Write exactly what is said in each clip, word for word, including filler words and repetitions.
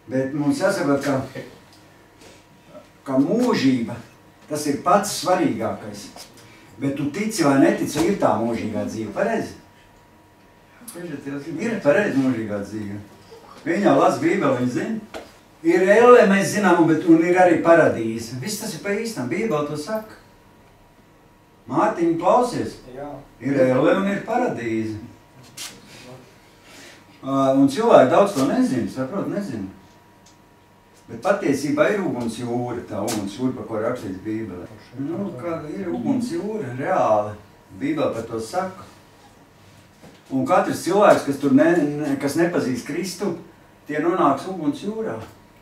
Bet mums jāsaprot, ka, ka mūžība, tas ir pats svarīgākais. Bet tu tici vai netici, ir tā mūžīgā dzīve. Pareizi? Ir pareizi mūžīgā dzīve. Viņa las Bībeli, viņa zina. Ir elle, mēs zinām, bet un ir arī paradīze. Viss tas ir pa īstam. Bībeli to saka. Mārtiņ, klausies. Jā. Ir elle un ir paradīze. Un cilvēki daudz to nezina, saprot, nezina. Bet patiesībā ir uguns jūra, tā uguns jūra, par ko rakstīts Bībelē. Nu, kā ir uguns jūra, reāli. Bībele par to saka. Un katrs cilvēks, kas tur ne, ne, kas nepazīst Kristu, tie nonāks uguns jūrā.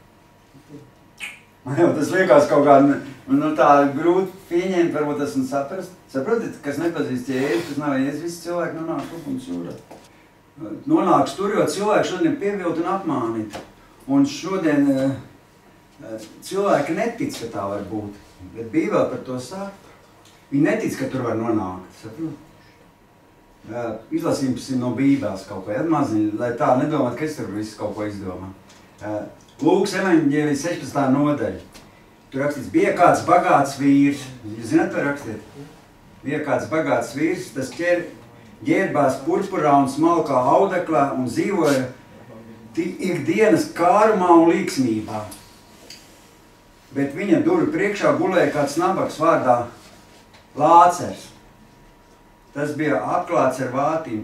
Man jau tas liekas kaut kā, nu tā grūti pieņemt, varbūt tas un saprast. Saprotat, kas nepazīst Jēzu, kas nav Jēzus, visi cilvēki nonāk uguns jūrā. Nonāks tur, jo cilvēki šodien ir pievilti un apmānīti. Un šodien cilvēki netic, ka tā var būt. Bet Bībele par to saka. Viņi netic, ka tur var nonākt. Saprot? Izlasīsim no Bībeles kaut ko, atmaziņi, lai tā nedomāt, ka es tur visu kaut ko izdomā. Lūkas evaņģēlijas sešpadsmitā nodaļa. Tur rakstīts, bija kāds bagāts vīrs. Jūs zināt, to rakstīt? Bija kāds bagāts vīrs, tas ķer, ģērbās purpurā un smalkā audeklā un dzīvoja ikdienas kārumā un līksmībā. Bet viņa durvju priekšā gulēja kāds nabaks vārdā Lācers. Tas bija apklāts ar vātīm.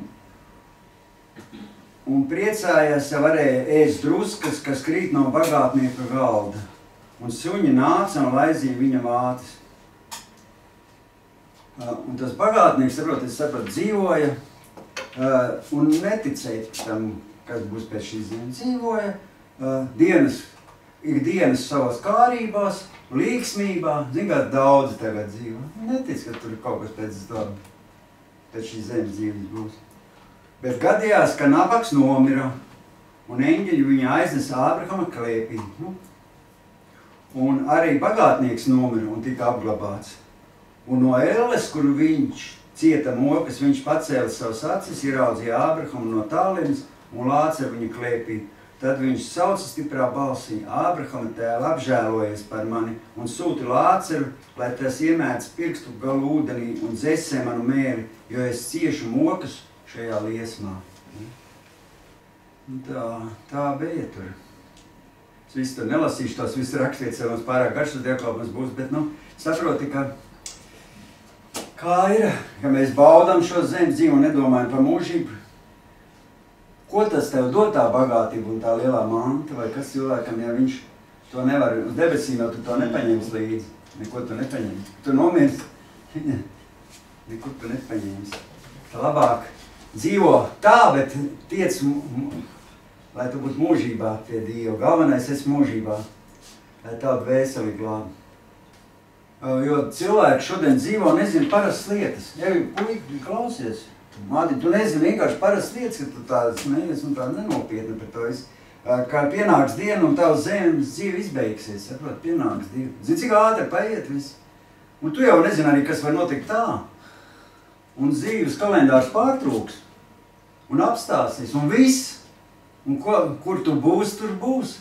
Un priecājās, ja varēja ēst druskas, kas krīt no bagātnieka galda. Un suņi nāca un laizīja viņa vātis. Un tas bagātnieks, saprot, es sapratu, dzīvoja un neticēja tam, kas būs pēc šīs dienas. Dzīvoja dienas, ikdienas savās kārībās, līksmībā. Zin, kā daudzi tagad dzīvo. Netic, ka tur ir kaut kas pēc to, pēc šīs zemes dzīves būs. Bet gadījās, ka nabaks nomira, un eņģeļi viņu aiznesa Ābrahama klēpī. Un arī bagātnieks nomira un tika apglabāts. Un no elles, kuru viņš cieta mokas, viņš pacēla savas acis, ieraudzīja Ābrahamu no tālienes un lāca viņu klēpī. Tad viņš sauca stiprā balsī, Ābrahama tēl apžēlojies par mani un sūti Lāceru, lai tas iemēdz pirkstu galu ūdenī un dzesē manu mēli, jo es ciešu mokas šajā liesmā. Tā, tā bija tur. Es visu tur nelasīšu, tos visu rakstīts, jo mums pārāk garš uz dievkalpums būs, bet, nu, saproti, ka kā ir, ja mēs baudam šo zemes dzīvi un nedomājam par mūžību, ko tas tev dod tā bagātība un tā lielā manta, vai kas cilvēkam, ja viņš to nevar, uz debesīm jau tu to nepaņems līdzi, neko tu nepaņems. Tu nomirst, neko tu nepaņems. Tā labāk dzīvo tā, bet tiec, lai tu būtu mūžībā pie Dieva. Galvenais esi mūžībā, lai tādu vēseli glābi. Jo cilvēki šodien dzīvo un nezina parastas lietas. Ja puiki, klausies, Māti, tu nezini vienkārši parastas lietas, ka tu tādas smējies un tā nenopietni par to visu. Kā pienāks diena un tavs zemes dzīve izbeigsies, saprot, pienāks diena. Zini, cik ātri paiet viss. Un tu jau nezini arī, kas var notikt tā. Un dzīves kalendārs pārtrūks. Un apstāsies. Un viss. Un ko, kur tu būsi, tur būsi.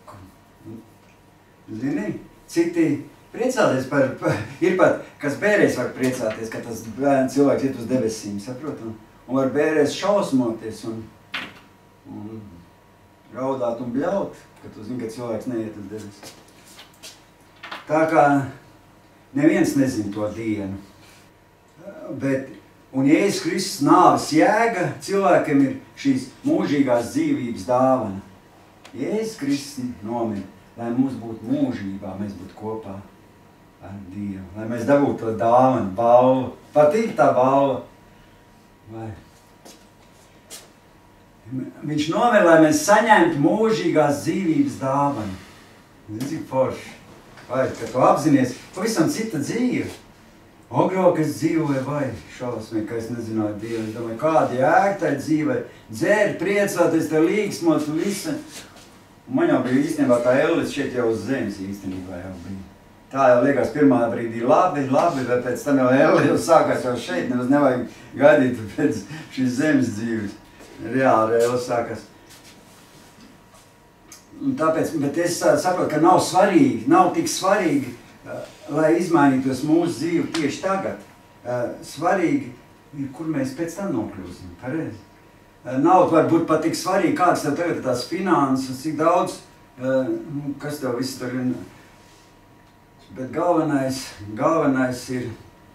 Zini, citi priecāties par, par, ir pat, kas bērēs var priecāties, ka tas cilvēks iet uz debesīm, saprot, un, un var bērēs šausmoties un, un raudāt un bļaut, ka tu zini, ka cilvēks neiet uz debesīm. Tā kā neviens nezin to dienu, bet, un Jēzus Kristus nāves jēga cilvēkiem ir šīs mūžīgās dzīvības dāvana. Jēzus Kristus nomira, lai mums būtu mūžībā, mēs būtu kopā ar Dievu, lai mēs dabūtu to dāvanu, balvu. Patīk tā balva. Vai? Viņš nomira, lai mēs saņemtu mūžīgās dzīvības dāvanu. Zini, cik forši. Vai, ka tu apzinies, pavisam cita dzīve. Ogro, ka es dzīvoju, vai šausmīgi, ka es nezināju Dievu. Es domāju, kāda jēga tai dzīvē. Dzēri, priecāties, te līksmot, visu. Un man jau bija īstenībā tā Ellis šeit jau uz zemes īstenībā jau bija. Tā jau liekas pirmā brīdī labi, labi, bet pēc tam jau Ellis jau sākās jau šeit. Nemaz nevajag gaidīt pēc šīs zemes dzīves. Reāli Ellis sākās. un tāpēc, bet es saprotu, ka nav svarīgi, nav tik svarīgi, lai izmainītos mūsu dzīvi tieši tagad. Svarīgi ir, kur mēs pēc tam nokļūsim, pareizi. Nav varbūt pat tik svarīgi, kāds tev tagad ir tās finanses, cik daudz, kas tev viss tur ir. Bet galvenais, galvenais ir,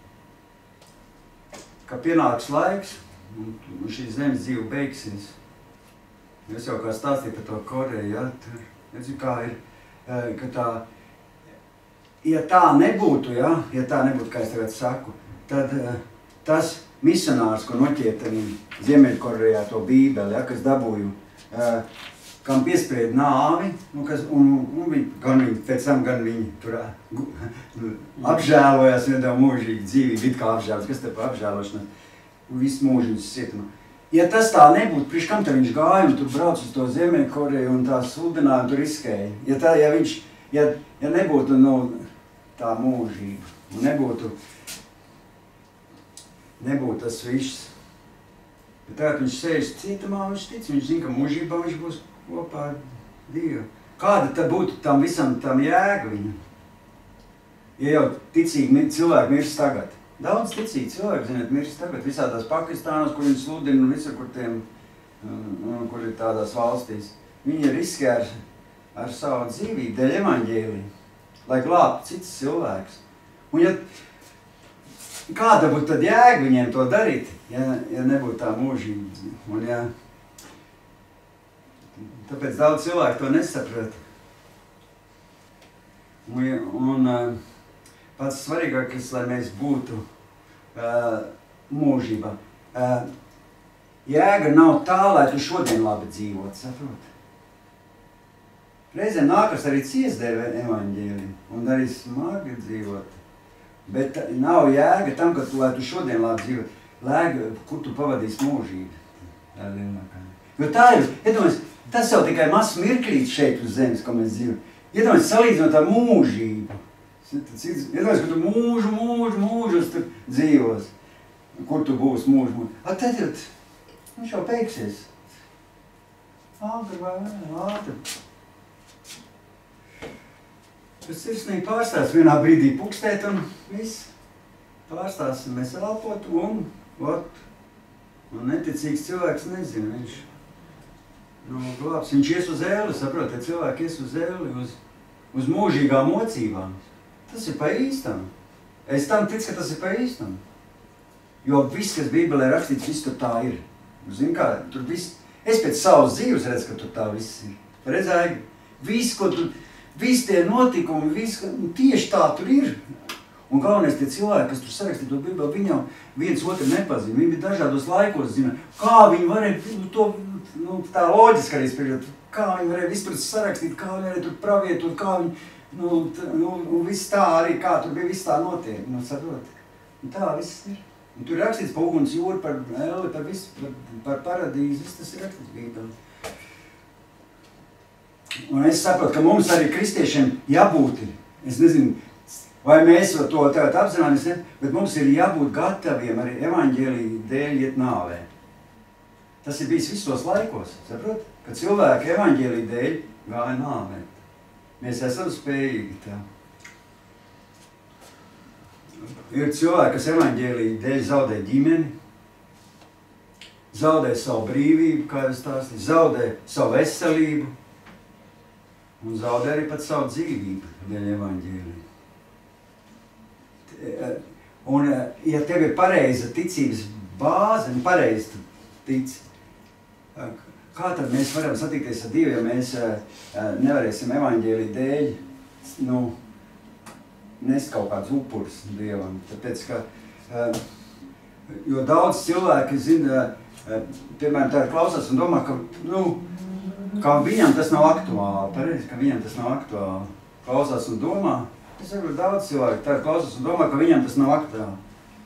ka pienāks laiks, un šī zemes dzīve beigsies. Es jau kā stāstīju par to Koreju, ja, tur, es zinu, kā ir, ka tā, ja tā nebūtu, ja, ja tā nebūtu, kā es tagad saku, tad tas misionārs, ko noķēta Ziemeļkorejā to bībeli, ja, kas dabūju, kam piespried nāvi, un, kas, un, un viņi, gan viņi, pēc tam gan viņi tur apžēlojās, un nedēļ mūžīgi dzīvību, it kā apžēlos, kas te pa apžēlošanās, un visu mūžības cietumā. Ja tas tā nebūtu, priekš kam te viņš gāja un tur brauc uz to Ziemeļkoreju un tā sludināja un tur izskēja. Ja, tā, ja, viņš, ja, ja nebūtu nu, tā mūžība, un nebūtu, nebūtu tas viss, bet tagad viņš sēž cietumā, viņš tic, viņš zina, ka mūžībā viņš būs kopā ar Dievu. Kāda tad būtu tam visam tam jēga viņa? Ja jau ticīgi cilvēki mirst tagad. Daudz ticīgi cilvēki, ziniet, mirst tagad visādās Pakistānos, kur viņi sludina un visur, kur tiem, kur ir tādās valstīs. Viņi riskē ar, ar savu dzīvību, dēļ evaņģēlī, lai glābtu cits cilvēks. Un ja, kāda būtu tad jēga viņiem to darīt, ja, ja nebūtu tā mūžība? Un ja, tāpēc daudz cilvēku to nesaprot. Un, un pats svarīgākais, lai mēs būtu uh, mūžībā. Uh, jēga nav tā, lai tu šodien labi dzīvot, saprot? Reizēm nākas arī ciesdēvē evaņģēlim un arī smagi dzīvot. Bet nav jēga tam, ka tu, lai tu šodien labi dzīvot, lēga, kur tu pavadīsi mūžību. Jo tā ir, iedomājies, tas jau tikai mazs mirklīts šeit uz zemes, ko mēs dzīvojam. Iedomājies, salīdzinot ar mūžību. Iedomājies, ka tu mūžu, mūžu, mūžus tur dzīvos. Kur tu būsi mūžu, mūžu. A, tad jau, viņš jau beigsies. Ātri vai ātri. Tas sirsnīgi pārstās vienā brīdī pukstēt un viss. Pārstāsim mēs elpot un, ot, un neticīgs cilvēks nezina, viņš, nu, glābs. Viņš ies uz ēli, saprot, ja cilvēki ies uz ēli, uz, uz mūžīgām mocībām. Tas ir pa īstam. Es tam ticu, ka tas ir pa īstam. Jo viss, kas Bībelē rakstīts, viss tur tā ir. Zini kā, tur viss, es pēc savas dzīves redzu, ka tur tā viss ir. Redzēji, viss, ko tur, viss tie notikumi, viss, tieši tā tur ir. Un galvenais tie cilvēki, kas tur sarakstīja to Bībeli, viņi jau viens otru nepazina. Viņi bija dažādos laikos zina, kā viņi varēja to, nu, tā loģiski arī spriežot, kā viņi varēja visu tur sarakstīt, kā viņi varēja tur pravietot, kā viņi, nu, t, nu, un viss tā arī, kā tur bija, viss tā notiek, nu, saprot. Un tā viss ir. Un tur ir rakstīts par uguns jūru, par elli, par visu, par, par paradīzi, viss tas ir rakstīts Bībeli. Un es saprotu, ka mums arī kristiešiem jābūt, es nezinu, vai mēs to tagad apzināmies, ne? Bet mums ir jābūt gataviem arī evaņģēlija dēļ iet nāvē. Tas ir bijis visos laikos, saprot? Kad cilvēki evaņģēlija dēļ gāja nāvē. Mēs esam spējīgi tā. Ir cilvēki, kas evaņģēlija dēļ zaudē ģimeni, zaudē savu brīvību, kā es stāstīju, zaudē savu veselību un zaudē arī pat savu dzīvību dēļ evaņģēlija. Un, ja tev ir pareiza ticības bāze, un pareizi tu tici, kā tad mēs varam satikties ar Dievu, ja mēs nevarēsim evaņģēlija dēļ, nu, nest kaut kāds upurs Dievam? Tāpēc, ka, jo daudz cilvēki zina, piemēram, tā klausās un domā, ka, nu, ka viņam tas nav aktuāli, pareizi, ka viņam tas nav aktuāli. Klausās un domā. Es saprotu, daudz cilvēku tā klausās un domā, ka viņam tas nav aktuāli.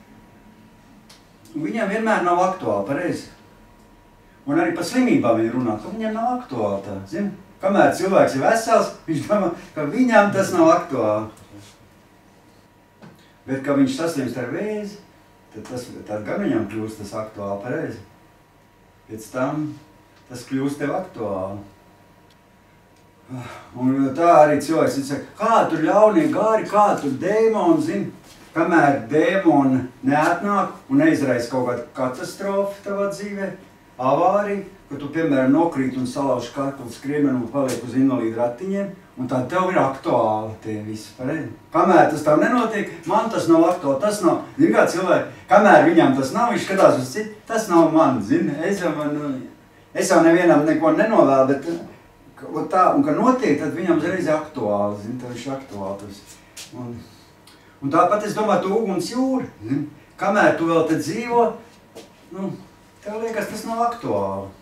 Un viņam vienmēr nav aktuāli, pareizi. Un arī par slimībām viņi runā, ka viņam nav aktuāli tā. Zini, kamēr cilvēks ir vesels, viņš domā, ka viņam tas nav aktuāli. Bet, kad viņš saslimst ar vēzi, tad, tas, tad gan viņam kļūst tas aktuāli, pareizi. Pēc tam tas kļūst tev aktuāli. Un tā arī cilvēks, viņš saka, kā tur ļaunie gari, kā tur dēmoni, zini, kamēr dēmoni neatnāk un neizraisa kaut kādu katastrofu tavā dzīvē, avāriju, ka tu, piemēram, nokrīt un salauž karklu skriemenu un paliek uz invalīdu ratiņiem, un tā tev ir aktuāli tie visi, pareizi. Kamēr tas tev nenotiek, man tas nav aktuāli, tas nav, zini kā cilvēki, kamēr viņam tas nav, viņš skatās uz citu, tas nav man, zini, es jau, man, es jau nevienam neko nenovēlu, bet tā, un ka notiek, tad viņam uzreiz ir aktuāli, zini, tev ir aktuāli tas. Un, un tāpat es domāju, tu uguns jūri, zini, kamēr tu vēl te dzīvo, nu, tev liekas, tas nav aktuāli.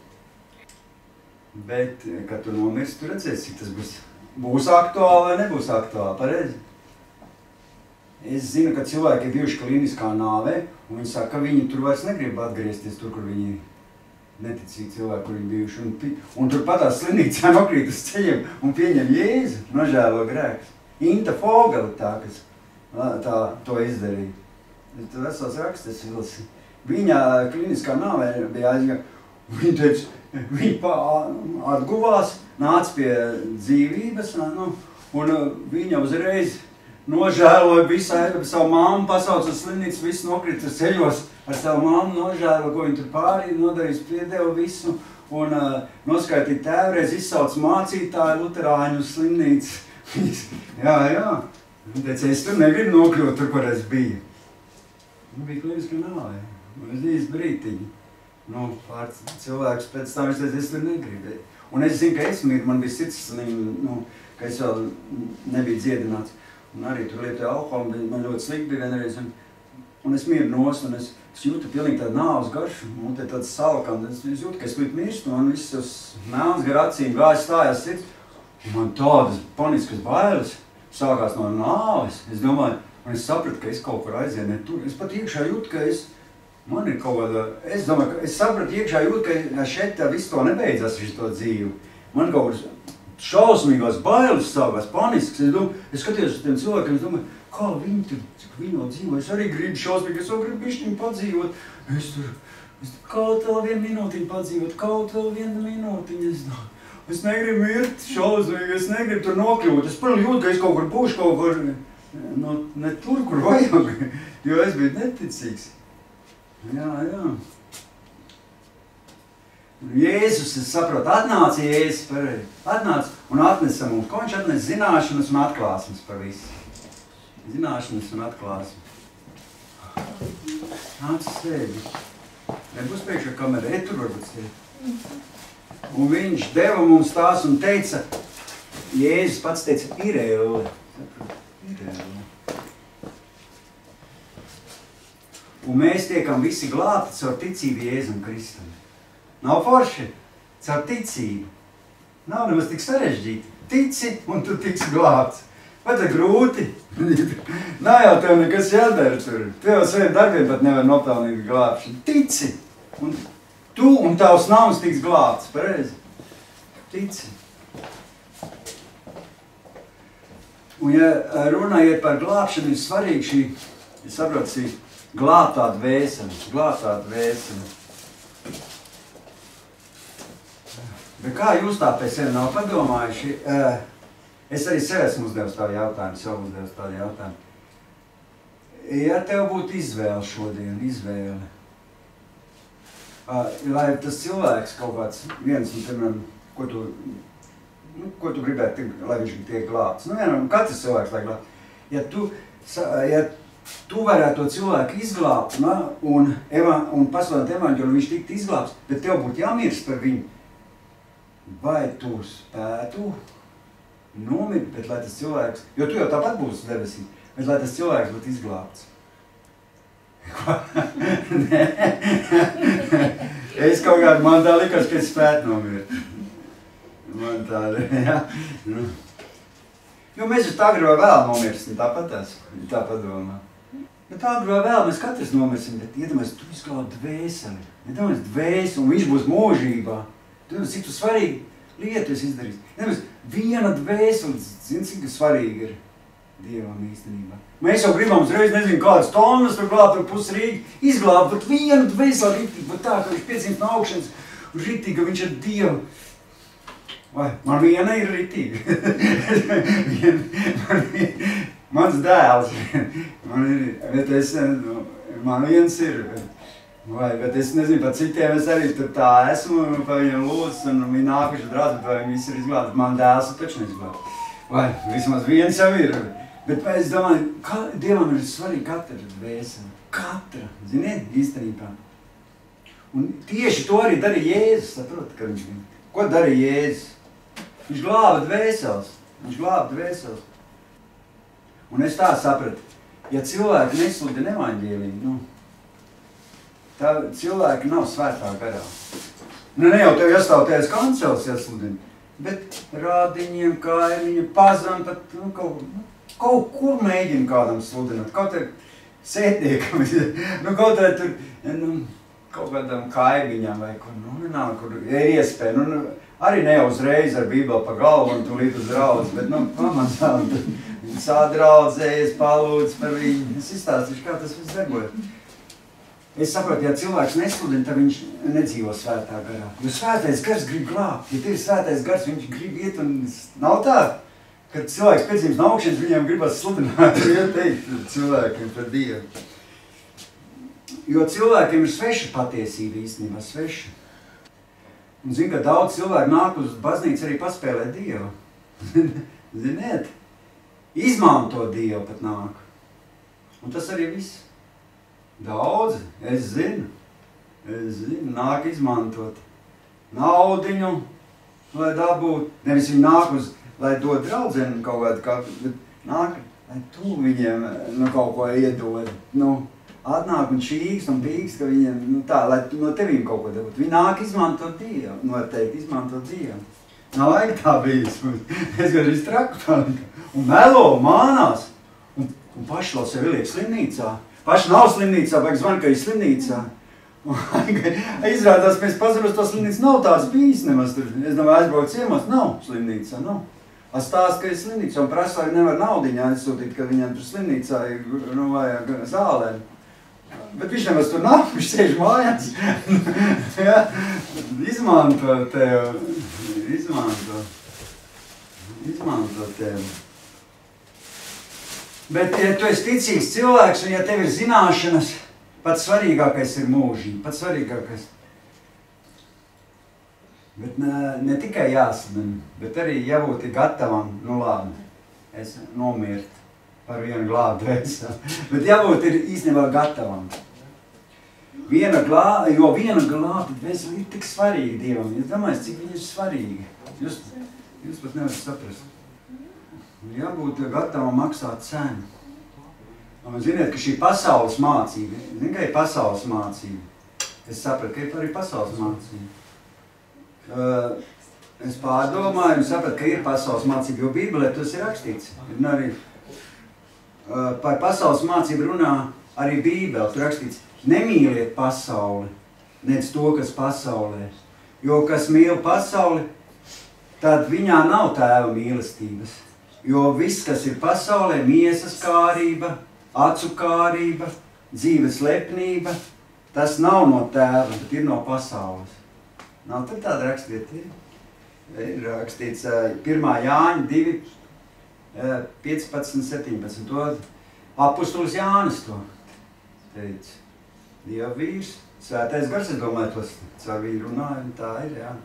Bet, kad tu nomirsti, tu redzēsi, cik tas būs, būs aktuāli vai nebūs aktuāli, pareizi. Es zinu, ka cilvēki ir bijuši kliniskā nāvē, un viņi saka, ka viņi tur vairs negrib atgriezties tur, kur viņi neticīgi cilvēki, kur viņi bijuši. Un, un tur patās slimnīcā nokrīt uz ceļiem un pieņem Jēzu, nožēlo grēkus. Inta Fogela tā, kas tā, to izdarīja. Tu vesels raksts, es vilsi. Viņa kliniskā nāvē bija aizgā. Viņa teica, viņa atguvās, nāca pie dzīvības, nu, un viņa uzreiz nožēloja visu, savu māmu pasauca uz slimnīcu, visu nokrita ceļos ar savu māmu, nožēloja, ko viņa tur pārī nodarījis, piedeva visu, un uh, noskaitīja tēvreiz, izsauc mācītāju luterāņu uz slimnīcu. jā, jā. Viņa teica, es tur negribu nokļūt tur, kur es biju. Viņa bija kliniska nāvē, uz īsti brītiņu. Nu, pārts cilvēks pēc tam, es teicu, es tur negribēju. Un es zinu, ka es mīru, man bija sirds slim, nu, ka es vēl nebiju dziedināts. Un arī tur lietoja alkoholu, man ļoti slikti bija vienreiz. Un, un es mīru nos, un es, es jūtu pilnīgi tādu nāvas garšu. Un te tāds salkam, es, es jūtu, ka es līdz mirstu, un viss uz melns gar acīm gāja stājās sirds. Un man tādas paniskas bailes sākās no nāves. Es domāju, un es sapratu, ka es kaut kur aizienu tur. Es pat iekšā jūtu, ka es Man ir kaut kāda, es domāju, ka es sapratu iekšā jūt, ka šeit viss to nebeidzas, šito dzīvi. Man kaut kādas šausmīgās bailes sākās, panisks. Es, domāju, es skatījos uz tiem cilvēkiem, es domāju, kā viņi tur, cik viņi vēl dzīvo. Es arī gribu šausmīgi, es vēl gribu bišķiņu padzīvot. Es tur, es tur kaut vēl vienu minūtiņu padzīvot, kaut vēl vienu minūtiņu. Es, es negribu mirt šausmīgi, es negribu tur nokļūt. Es par jūtu, ka es kaut kur būšu kaut kur, no, ne tur, kur vajag, jo es biju neticīgs. Jā, jā. Jēzus, es saprotu, atnāca Jēzus, pareizi. Atnāca un atnesa mums. Ko viņš atnesa? Zināšanas un atklāsmes par visu. Zināšanas un atklāsmes. Nāc sēdi. Nebūs priekšā kamera, e tur varbūt sēdi. Un viņš deva mums tās un teica, Jēzus pats teica, ir elle. Ir elle. Un mēs tiekam visi glābti caur ticību Jēzum Kristum. Nav forši? Caur ticību. Nav nemaz tik sarežģīti. Tici un tu tiksi glābts. Vai tā grūti? Nav jau tev nekas jādara tur. Tu jau saviem darbiem pat nevar nopelnīt glābšanu. Tici. Un tu un tavs nams tiks glābts. Pareizi? Tici. Un ja runājiet par glābšanu, ir svarīgi šī, es saprotu, šī glābtā dvēsele, glābtā dvēsele. Bet kā jūs tā pēc sevi nav padomājuši? Es arī sev esmu uzdevis tādu jautājumu, sev uzdevis tādu jautājumu. Ja tev būtu izvēle šodien, izvēle, lai tas cilvēks kaut kāds viens, un, piemēram, ko tu, nu, ko tu gribētu, lai viņš tiek glābts? Nu, vienam, katrs cilvēks lai glābts. Ja tu, ja tu varētu to cilvēku izglābt, na, un, un pasludināt evaņģēliju, viņš tiktu izglābts, bet tev būtu jāmirst par viņu, vai tu spētu nomirt, bet lai tas cilvēks, jo tu jau tāpat būsi debesī, bet lai tas cilvēks būtu izglābts. Nē. Es kaut kādā, man tā likās, ka es spētu nomirt. Man tāda, jā. Nu. Jo mēs uz tā agri vai vēl nomirsim, tāpat tas, tā padomā. Bet tā agri vai vēl mēs katrs nomirsim, bet iedomājies, tu izglābi dvēseli. Iedomājies dvēseli, un viņš būs mūžībā. Tu cik tu svarīgi lietu es izdarīsi. Iedomājies, viena dvēseli, zini, cik svarīgi ir Dievam īstenībā. Mēs jau gribam uzreiz, nezinu, kādas tonnas tur glābt, tur pus Rīgi, izglābt, bet vienu dvēseli ritīgi, bet tā, ka viņš piedzimst no augšanas, un ritīgi, ka viņš ir Dievu. Vai, man viena ir ritīgi. man, mans dēls. Man, ir, bet es, man viens ir. Vai, bet es nezinu, par citiem es arī tur tā esmu, pa viņiem lūdzu, un viņi nākuši drāzot, vai viņi visi ir izglābti. Man dēls ir taču neizglābti. Vai, vismaz viens jau ir. Bet es domāju, ka Dievam ir svarīgi katra dvēsele. Katra, ziniet, īstenībā. Un tieši to arī darīja Jēzus, saprot, ka viņš bija. Ko darīja Jēzus? Viņš glāba dvēseles. Viņš glāba dvēseles. Un es tā sapratu, ja cilvēki nesludina evaņģēliju, nu, tā cilvēki nav svētā garā. Nu, ne jau tev iestāvties kancels jāsludina, bet rādiņiem, kaimiņiem, pazam, pat, nu, kaut, nu, kaut kur mēģina kādam sludināt. Kaut arī sētniekam, nu, kaut arī tur, nu, kaut kādam kaimiņam vai kur, nu, nav, kur ir iespēja, nu, nu, arī ne uzreiz ar bībeli pa galvu un tu līdz uz raudz, bet, nu, pamazām, sādraudzējies, palūdz par viņu. Es izstāstīšu, kā tas viss darbojas. Es saprotu, ja cilvēks nesludina, tad viņš nedzīvo svētā garā. Jo svētais gars grib glābt. Ja tev ir svētais gars, viņš grib iet un nav tā, kad cilvēks piedzīvs no augšienes, viņam gribas sludināt, ieteikt cilvēkiem par Dievu. Jo cilvēkiem ir sveša patiesība īstenībā, sveša. Un zinu, ka daudz cilvēku nāk uz baznīcu arī paspēlēt Dievu. Ziniet, izmanto Dievu pat nāk. Un tas arī viss. Daudzi, es zinu, es zinu, nāk izmantot naudiņu, lai dabūtu. Nevis viņi nāk uz, lai dod draudzeni kaut kādu kādu, bet nāk, lai tu viņiem nu, kaut ko iedod. Nu, atnāk un šīgs un bīgs, ka viņiem, nu tā, lai no tevīm kaut ko dabūtu. Viņi nāk izmantot Dievu, noteikti izmantot Dievu. Nav vajag tā bijis. Es gandrīz traku palika. Un melo, mānās. Un, un paši vēl sevi liek slimnīcā. Paši nav slimnīcā, vajag zvan, ka ir slimnīcā. Izrādās, mēs pazaros, to slimnīca nav tāds bijis nemaz tur. Es domāju, aizbraukt ciemos, nav slimnīcā, nav. Es stāstu, ka ir slimnīca un prasa, vai nevar naudiņā aizsūtīt, ka viņam tur slimnīcā ir, nu, vajag zālēm. Bet viņš nemaz tur nav, viņš sēž mājās. Ja? Izmanto tev, izmanto, izmanto tev. Bet, ja tu esi ticīgs cilvēks, un ja tev ir zināšanas, pats svarīgākais ir mūžīgi, pats svarīgākais. Bet ne, ne tikai jāsadina, bet arī jābūt gatavam, nu labi, es nomirt par vienu glābtu dvēseli, bet jābūt ir īstenībā gatavam. Viena glā, jo viena glābta dvēseli ir tik svarīga Dievam. Es domāju, cik viņa ir svarīga. Jūs, jūs pat nevarat saprast. Jābūt gatavam maksāt cenu. Un ziniet, ka šī pasaules mācība, zin, ka ir pasaules mācība. Es sapratu, ka ir arī pasaules mācība. Uh, es pārdomāju un sapratu, ka ir pasaules mācība, jo Bībelē tas ir rakstīts. Ir arī uh, par pasaules mācību runā arī Bībele. Tur rakstīts, nemīliet pasauli, nec to, kas pasaulē. Jo kas mīl pasauli, tad viņā nav tēva mīlestības. Jo viss, kas ir pasaulē, miesas kārība, acu kārība, dzīves lepnība, tas nav no tēva, bet ir no pasaules. Nav tur tāda rakstiet, ir, ir rakstīts pirmā Jāņa divi, piecpadsmit, septiņpadsmit. To apustulis Jānis to teica. Dieva vīrs, svētais gars, es domāju, tos caur vīru runāja, un tā ir, jā.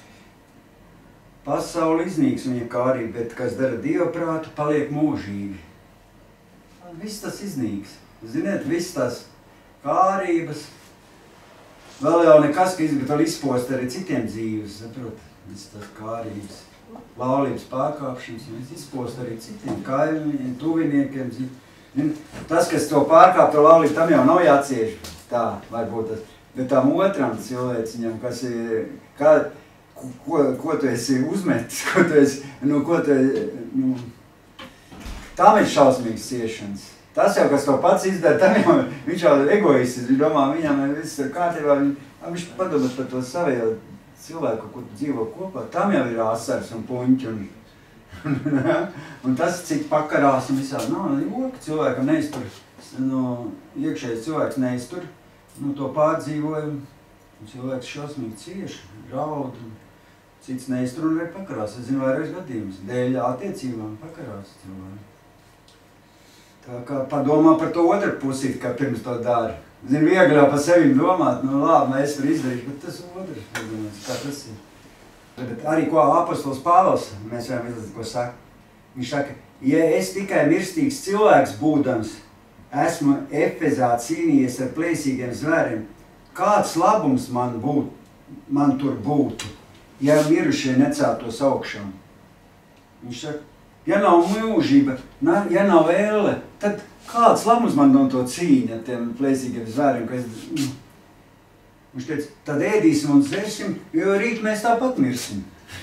Pasauli iznīks viņa kārība, bet kas dara Dieva prātu, paliek mūžīgi. Viss tas iznīks. Ziniet, viss tas kārības. Vēl jau nekas, ka vēl izpost arī citiem dzīves, saprot, viss tas kārības. Laulības pārkāpšanas, viss izpost arī citiem kaimiņiem, tuviniekiem. Tas, kas to pārkāp, to laulību, tam jau nav jācieš. Tā, varbūt tas. Bet tam otram cilvēciņam, kas ir, kā, Ko, ko tu esi uzmetis, ko tu esi, nu, ko tu, nu, tam ir šausmīgas ciešanas. Tas jau, kas to pats izdara, tam jau, viņš jau egoists, viņš domā, viņam viss ir kārtībā, viņ, viņš padomā par to savējo cilvēku, ko tu dzīvo kopā, tam jau ir asars un puņķi, un, un tas, cik pakarās un visādi, nav, joka cilvēkam neiztur, nu, iekšējais cilvēks neiztur, nu, to pārdzīvojumu, un cilvēks šausmīgi cieši, raud, un cits neiztur un vajag pakarās. Es zinu vairākas gadījumus. Dēļ attiecībām pakarās cilvēki. Tā kā padomā par to otru pusīt, kā pirms to dara. Zinu, viegli jau pa sevim domāt, nu labi, mēs var izdarīt, bet tas otrs, kā tas ir. Bet arī ko apostols Pāvils, mēs varam izlasīt, ko saka. Viņš saka, ja es tikai mirstīgs cilvēks būdams, esmu Efezā cīnījies ar plēsīgiem zvēriem, kāds labums man, būt, man tur būtu, ja mirušie neceltos augšā? Viņš saka, ja nav mūžība, ja nav elle, tad kāds labums man no to cīņa ar tiem plēsīgiem zvēriem? Ka es... Viņš teica, tad ēdīsim un dzersim, jo rīt mēs tāpat mirsim.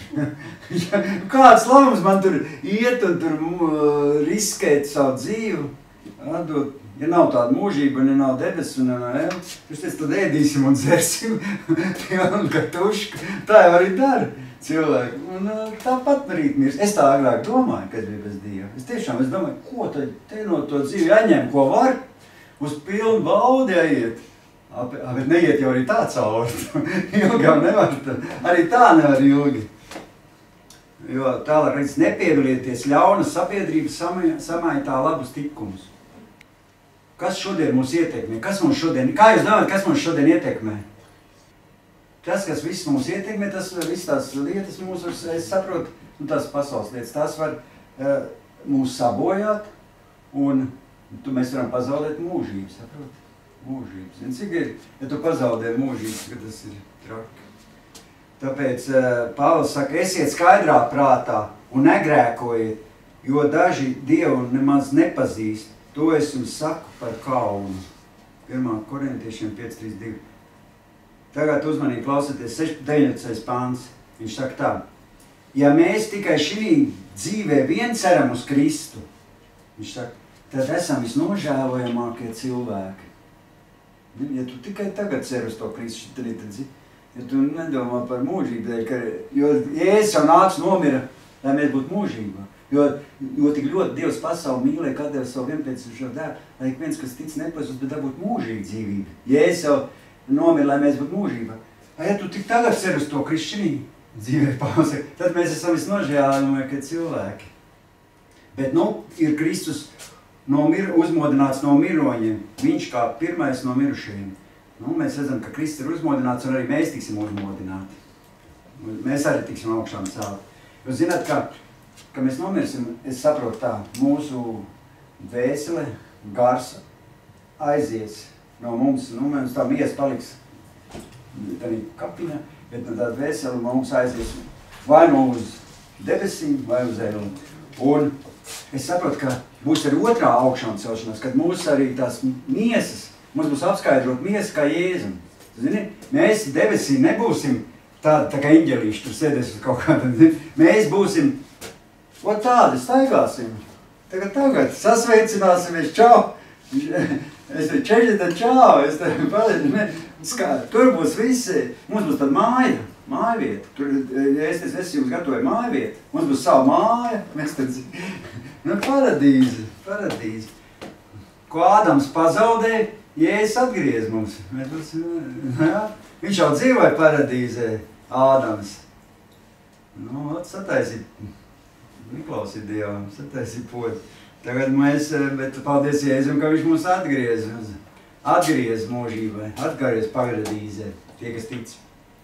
Kāds labums man tur iet un tur uh, riskēt savu dzīvi, atdot, ja nav tāda mūžība, ja nav debes un nav vēl. Viņš teica, tad ēdīsim un dzersim, un katuška. Tā jau arī dara cilvēki. Un uh, tāpat rīt mirst. Es tā agrāk domāju, kad bija bez Dieva. Es tiešām, es domāju, ko tad te no to dzīvi jāņem, ko var, uz pilnu baudi jāiet. Bet neiet jau arī tā cauri. Ilgi jau nevar. Arī tā nevar ilgi. Jo tālāk redz nepievilieties ļaunas sabiedrības samaitā labus tikumus. Kas šodien mūs ietekmē? Kas mums šodien, kā jūs domājat, kas mums šodien ietekmē? Tas, kas viss mūs ietekmē, tas viss tās lietas mūs, es saprotu, un tās pasaules lietas, tās var uh, mūs sabojāt, un tu mēs varam pazaudēt mūžību, saproti? Mūžības. Zin, cik ir, ja tu pazaudē mūžības, ka tas ir traki. Tāpēc uh, Pāvils saka, esiet skaidrā prātā un negrēkojiet, jo daži Dievu nemaz nepazīst. To es jums saku par kaunu. pirmā korintiešiem pieci trīs divi. Tagad uzmanīgi klausieties, deviņpadsmitais pāns. Viņš saka tā, ja mēs tikai šī dzīvē vien ceram uz Kristu, viņš saka, tad esam visnožēlojamākie cilvēki. Ja tu tikai tagad cer uz to Kristu, tad, ja tu nedomā par mūžību, ka, jo Jēzus jau nāc nomira, lai mēs būtu mūžībā. Jo, jo tik ļoti Dievs pasauli mīlēja, kā Dievs savu vienpēcīšo dēlu, lai ik viens, kas tic nepazūst, bet dabūt mūžīgu dzīvību. Jēzus jau nomira, lai mēs būtu mūžībā. Ja tu tik tagad cer uz to Krišķinī dzīvē, pausaka, tad mēs esam visnožēlojamākie cilvēki. Bet, nu, ir Kristus no mir, uzmodināts no miroņiem. Viņš kā pirmais no mirušajiem. Nu, mēs redzam, ka Kristus ir uzmodināts un arī mēs tiksim uzmodināti. Mēs arī tiksim augšām celt. Jūs zināt, ka, ka mēs nomirsim, es saprotu tā, mūsu dvēsele, gars aizies no mums. Nu, mums tā miesa paliks tādā kapiņā, bet no tā dvēsele mums aizies vai no uz debesīm, vai uz ēlu. Un es saprotu, ka būs arī otrā augšām celšanās, kad mūs arī tās miesas, mums būs apskaidrot miesa kā Jēzum. Zini, mēs debesī nebūsim tādi, tā kā eņģelīši, tur sēdēs uz kaut kādā. Mēs būsim, o tādi, staigāsim. Tagad, tagad, sasveicināsimies, čau. Es te čeļi, tad čau. Es te palīdzi, tur būs visi, mums būs tāda māja. Mājvieta. Tur, ja es, es jums gatavoju mājvietu, mums būs savu māja, mēs tad, nu, paradīze, paradīze. Ko Ādams pazaudēja, Jēzus atgriez mums. Mēs, jā, viņš jau dzīvoja paradīzē, Ādams. Nu, sataisīt, neklausīt Dievam, sataisīt podu. Tagad mēs, bet paldies Jēzum, ka viņš mūs atgriez, atgriez mūžībai, atgriez paradīzē, tie, kas tic.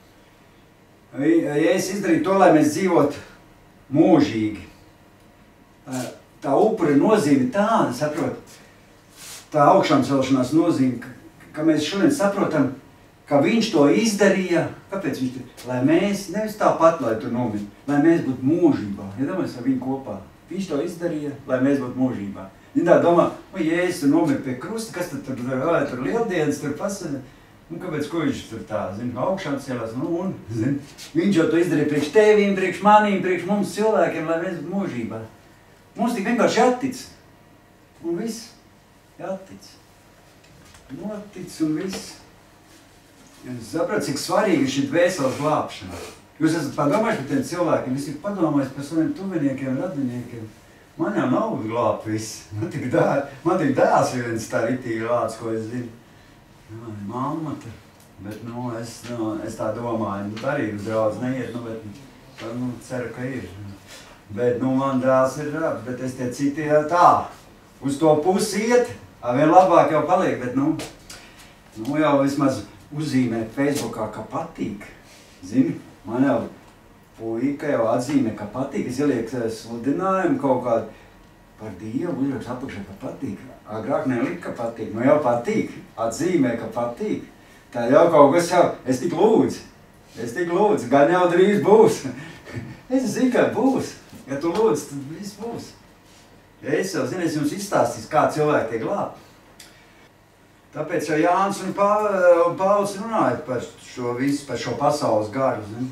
Ja es izdarīju to, lai mēs dzīvot mūžīgi, tā upura nozīme tāda, saprot, tā augšām celšanās nozīme, ka, ka mēs šodien saprotam, ka viņš to izdarīja, kāpēc viņš to, lai mēs, nevis tāpat, lai tu nomir, lai mēs būtu mūžībā, ja domājies ar viņu kopā, viņš to izdarīja, lai mēs būtu mūžībā. Viņa tā domā, o, Jēzus tu nomir pie krusta, kas tad tur, vai, tur lieldienas, tur pasaļa. Un kāpēc, ko viņš tur tā, zin, augšām celās, nu, un, zin, viņš jau to izdarīja priekš tevīm, priekš manīm, priekš mums cilvēkiem, lai mēs būtu mūžībā. Mums tik vienkārši jātic. Un viss, jātic. Notic un viss. Jūs saprotat, cik svarīgi ir šī dvēseles glābšana. Jūs esat padomājuši par tiem cilvēkiem, visi ir padomājis par saviem tuviniekiem, radiniekiem. Man jau nav glābt viss. Man tik dēl, man tik dēls viens tā ritīgi lāds, ko es zinu. Jā, mamma, bet, nu, es, nu, es tā domāju, nu, arī uz draudz neiet, nu, bet Nu, ceru, ka ir. Bet, nu, man dēls ir rāds, bet es tie citi tā. Uz to pusi iet, vien labāk jau paliek, bet, nu, nu jau vismaz uzzīmēt Facebookā, ka patīk. Zini, man jau puika jau atzīmē, ka patīk. Es ielieku sludinājumu kaut kādu par Dievu, uzrakstu apakšā, ka patīk. Agrāk nelika, ka patīk. Nu jau patīk. Atzīmē, ka patīk. Tā jau kaut kas jau, es tik lūdzu. Es tik lūdzu, gan jau drīz būs. Es zinu, ka būs. Ja tu lūdzu, tad viss būs. Ja es jau zinu, es jums izstāstīšu, kā cilvēki tiek glābti. Tāpēc jau Jānis un Pauls runāja par šo visu, par šo pasaules garu. Zini.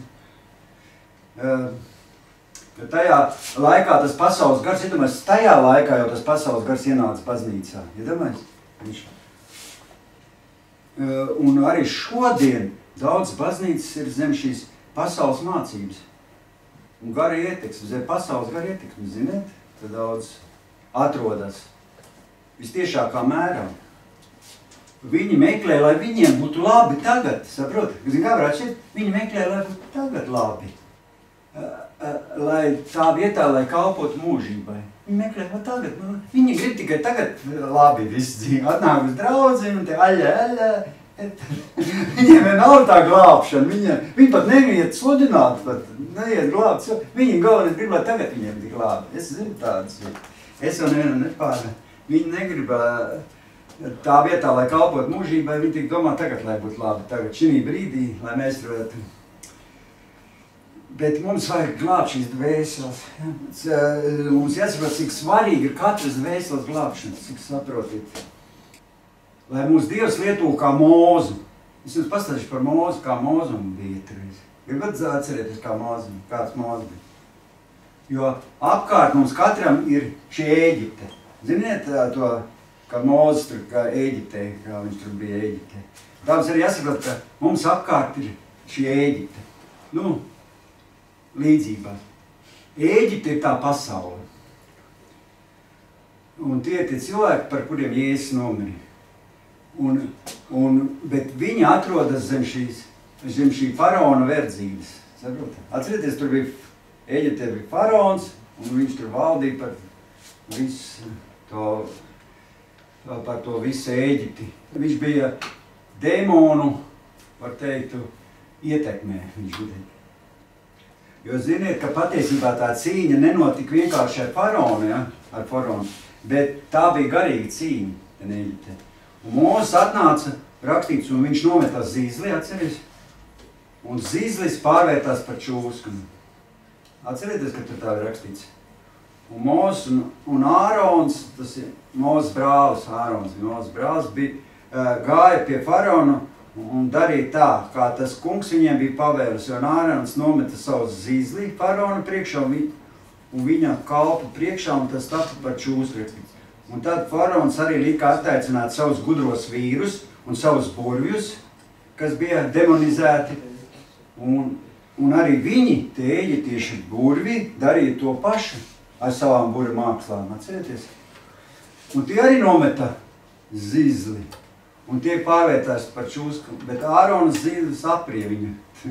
Bet tajā laikā tas pasaules gars, iedomājies, tajā laikā jau tas pasaules gars ienāca baznīcā. Iedomājies? Viņš. Un arī šodien daudz baznīcas ir zem šīs pasaules mācības. Un gara ietekmes, zem pasaules gara ietekmes, ziniet, tad daudz atrodas vistiešākā mērā. Viņi meklē, lai viņiem būtu labi tagad, saprot? Zin, kā varētu šeit? Viņi meklē, lai būtu tagad labi. Lai tā vietā, lai kalpotu mūžībai. Viņi meklē, lai tagad, nu, viņi grib tikai tagad labi viss dzīvi. Atnāk uz draudzi un te aļa, aļa. Viņiem vien nav tā glābšana, viņi, viņi pat neiet sludināt, pat neiet glābt. Viņi galvenais grib, lai tagad viņiem tik labi. Es zinu tādas. Es jau nevienu nepāra. Viņi negrib tā vietā, lai kalpotu mūžībai, viņi tik domā tagad, lai būtu labi. Tagad šī brīdī, lai mēs varētu. Bet mums vajag glābt šīs dvēseles. Mums jāsaprot, cik svarīgi ir katras dvēseles glābšana, cik saprotiet. Lai mūs Dievs lieto kā mūzu. Es jums pastāstīšu par mūzu, kā mūzum bija turreiz. Gribat atcerēties, kā mūzum, kāds mūzu bija. Jo apkārt mums katram ir šī Ēģipte. Ziniet to, kā mūzes tur, kā Ēģiptē, kā viņš tur bija Ēģiptē. Tāpēc arī jāsaprot, ka mums apkārt ir šī Ēģipte. Nu, līdzībās. Ēģipte ir tā pasaule. Un tie ir tie cilvēki, par kuriem Jēzus nomira. Un, un, bet viņi atrodas zem šīs, zem šī faraona verdzības. Saprotat? Atcerieties, tur bija, Ēģiptē bija faraons, un viņš tur valdīja par visu to, to, par to visu Ēģipti. Viņš bija demonu, var teikt, ietekmē. Viņš bija. Jo ziniet, ka patiesībā tā cīņa nenotika vienkārši ar faraonu, ja? Ar faraonu, bet tā bija garīga cīņa. Ēģiptē. Un Mūzes atnāca rakstīts, un viņš nometās zīzli, atceries? Un zīzlis pārvērtās par čūsku. Atcerieties, ka tur tā ir rakstīts. Un Mūzes un, un Ārons, tas ir Mūzes brālis, Ārons, Mūzes brālis bija, gāja pie faraona un darīja tā, kā tas kungs viņiem bija pavēlis, jo Ārons nometa savu zīzli faraona priekšā un, vi, un viņa kalpu priekšā, un tas tapa par čūsku rakstīts. Un tad faraons arī lika attaicināt savus gudros vīrus un savus burvjus, kas bija demonizēti. Un, un arī viņi, tie eģiptieši burvi, darīja to pašu ar savām burvu mākslām, atcerieties? Un tie arī nometa zīzli. Un tie pārvērtās par čūsku, bet Āronas zīzlis aprija viņu.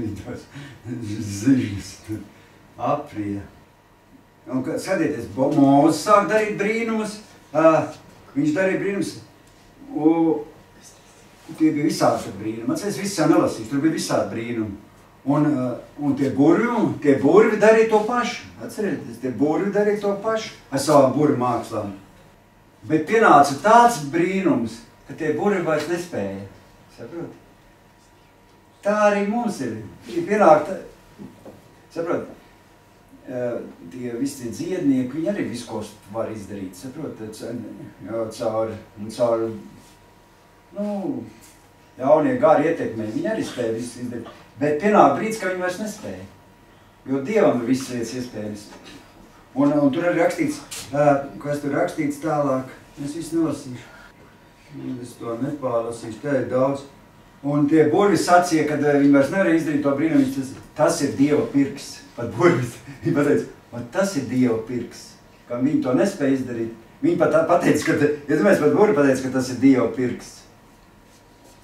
Zīzlis aprija. Un, skatieties, Mūzes sāk darīt brīnumus. Uh, viņš darīja brīnums, un tie bija visādi brīnumi. Atceries, viss jau nelasīs, tur bija visādi brīnumi. Un, uh, un tie burvi, tie burvi darīja to pašu. Atcerieties, tie burvi darīja to pašu ar savām burvi mākslām. Bet pienāca tāds brīnums, ka tie burvi vairs nespēja. Saprot? Tā arī mums ir. Pienāk, saprot? Tie visi dziednieki, viņi arī visu, ko var izdarīt, saprotat, caur, caur, nu, jaunie gari ietekmē, viņi arī spēja visu izdarīt, bet pienāk brīdis, ka viņi vairs nespēja, jo Dievam ir viss lietas iespējas. Un, un tur ir rakstīts, kas tur rakstīts tālāk, es visu nelasīšu, es to nepārlasīšu, te ir daudz. Un tie burvi sacīja, kad viņi vairs nevarēja izdarīt to brīnumu, tas, tas ir Dieva pirksts. Pat burvis. Viņi pateica, tas ir Dieva pirksts. Kā viņi to nespēja izdarīt. Viņi pat pateica, ka, ja mēs pat burvi pateica, ka tas ir Dieva pirksts.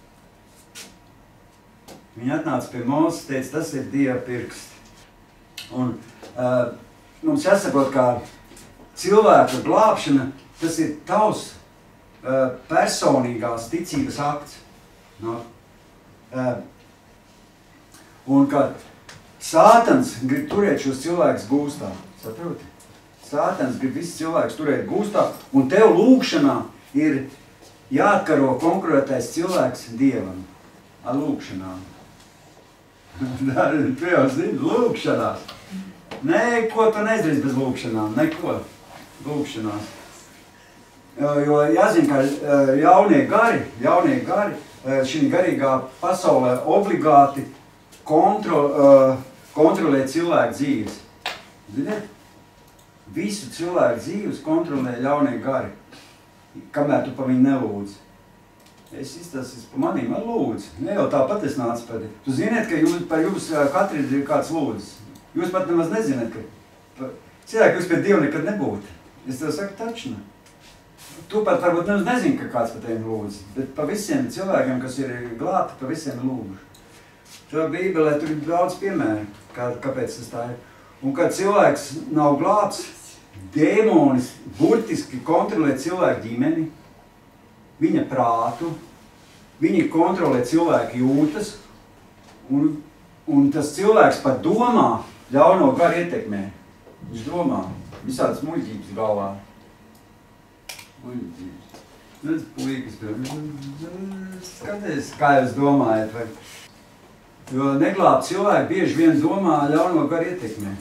Viņi atnāca pie Mūzes, teica, tas ir Dieva pirksts. Un uh, mums jāsaprot, ka cilvēka glābšana, tas ir tavs uh, personīgās ticības akts. No? Uh, un ka Sātans grib turēt šos cilvēkus gūstā. Saproti? Sātans grib visus cilvēkus turēt gūstā, un tev lūkšanā ir jāatkaro konkrētais cilvēks Dievam. Ar lūkšanām. Tu jau zini, lūkšanās. Neko tu neizdarīsi bez lūkšanām, neko. Lūkšanās. Jo jāzina, ka jaunie gari, jaunie gari šī garīgā pasaulē obligāti kontro, kontrolē cilvēku dzīves. Ziniet? Visu cilvēku dzīves kontrolē jaunie gari, kamēr tu pa viņu nelūdzi. Es izstāstīju pa manīm, man lūdzu. Ne jau tāpat es nācu par tevi. Tu ziniet, ka jūs, par jums katru ir kāds lūdzis. Jūs pat nemaz nezināt, ka cilvēki jūs pie Dieva nekad nebūtu. Es tev saku tačnu. Tu pat varbūt nemaz nezini, ka kāds par tevi lūdz. Bet pa visiem cilvēkiem, kas ir glābti, pa visiem lūguši. Šo Bībelē tur ir daudz piemēru, kā, kāpēc tas tā ir. Un kad cilvēks nav glābts, dēmonis burtiski kontrolē cilvēku ģimeni, viņa prātu, viņi kontrolē cilvēku jūtas, un, un tas cilvēks pat domā ļauno garu ietekmē. Viņš domā visādas muļķības galvā. Muļķības. Nu, puikas, skaties, kā jūs domājat, vai? Jo neglābt cilvēki bieži vien domā ļauno garu ietekmē.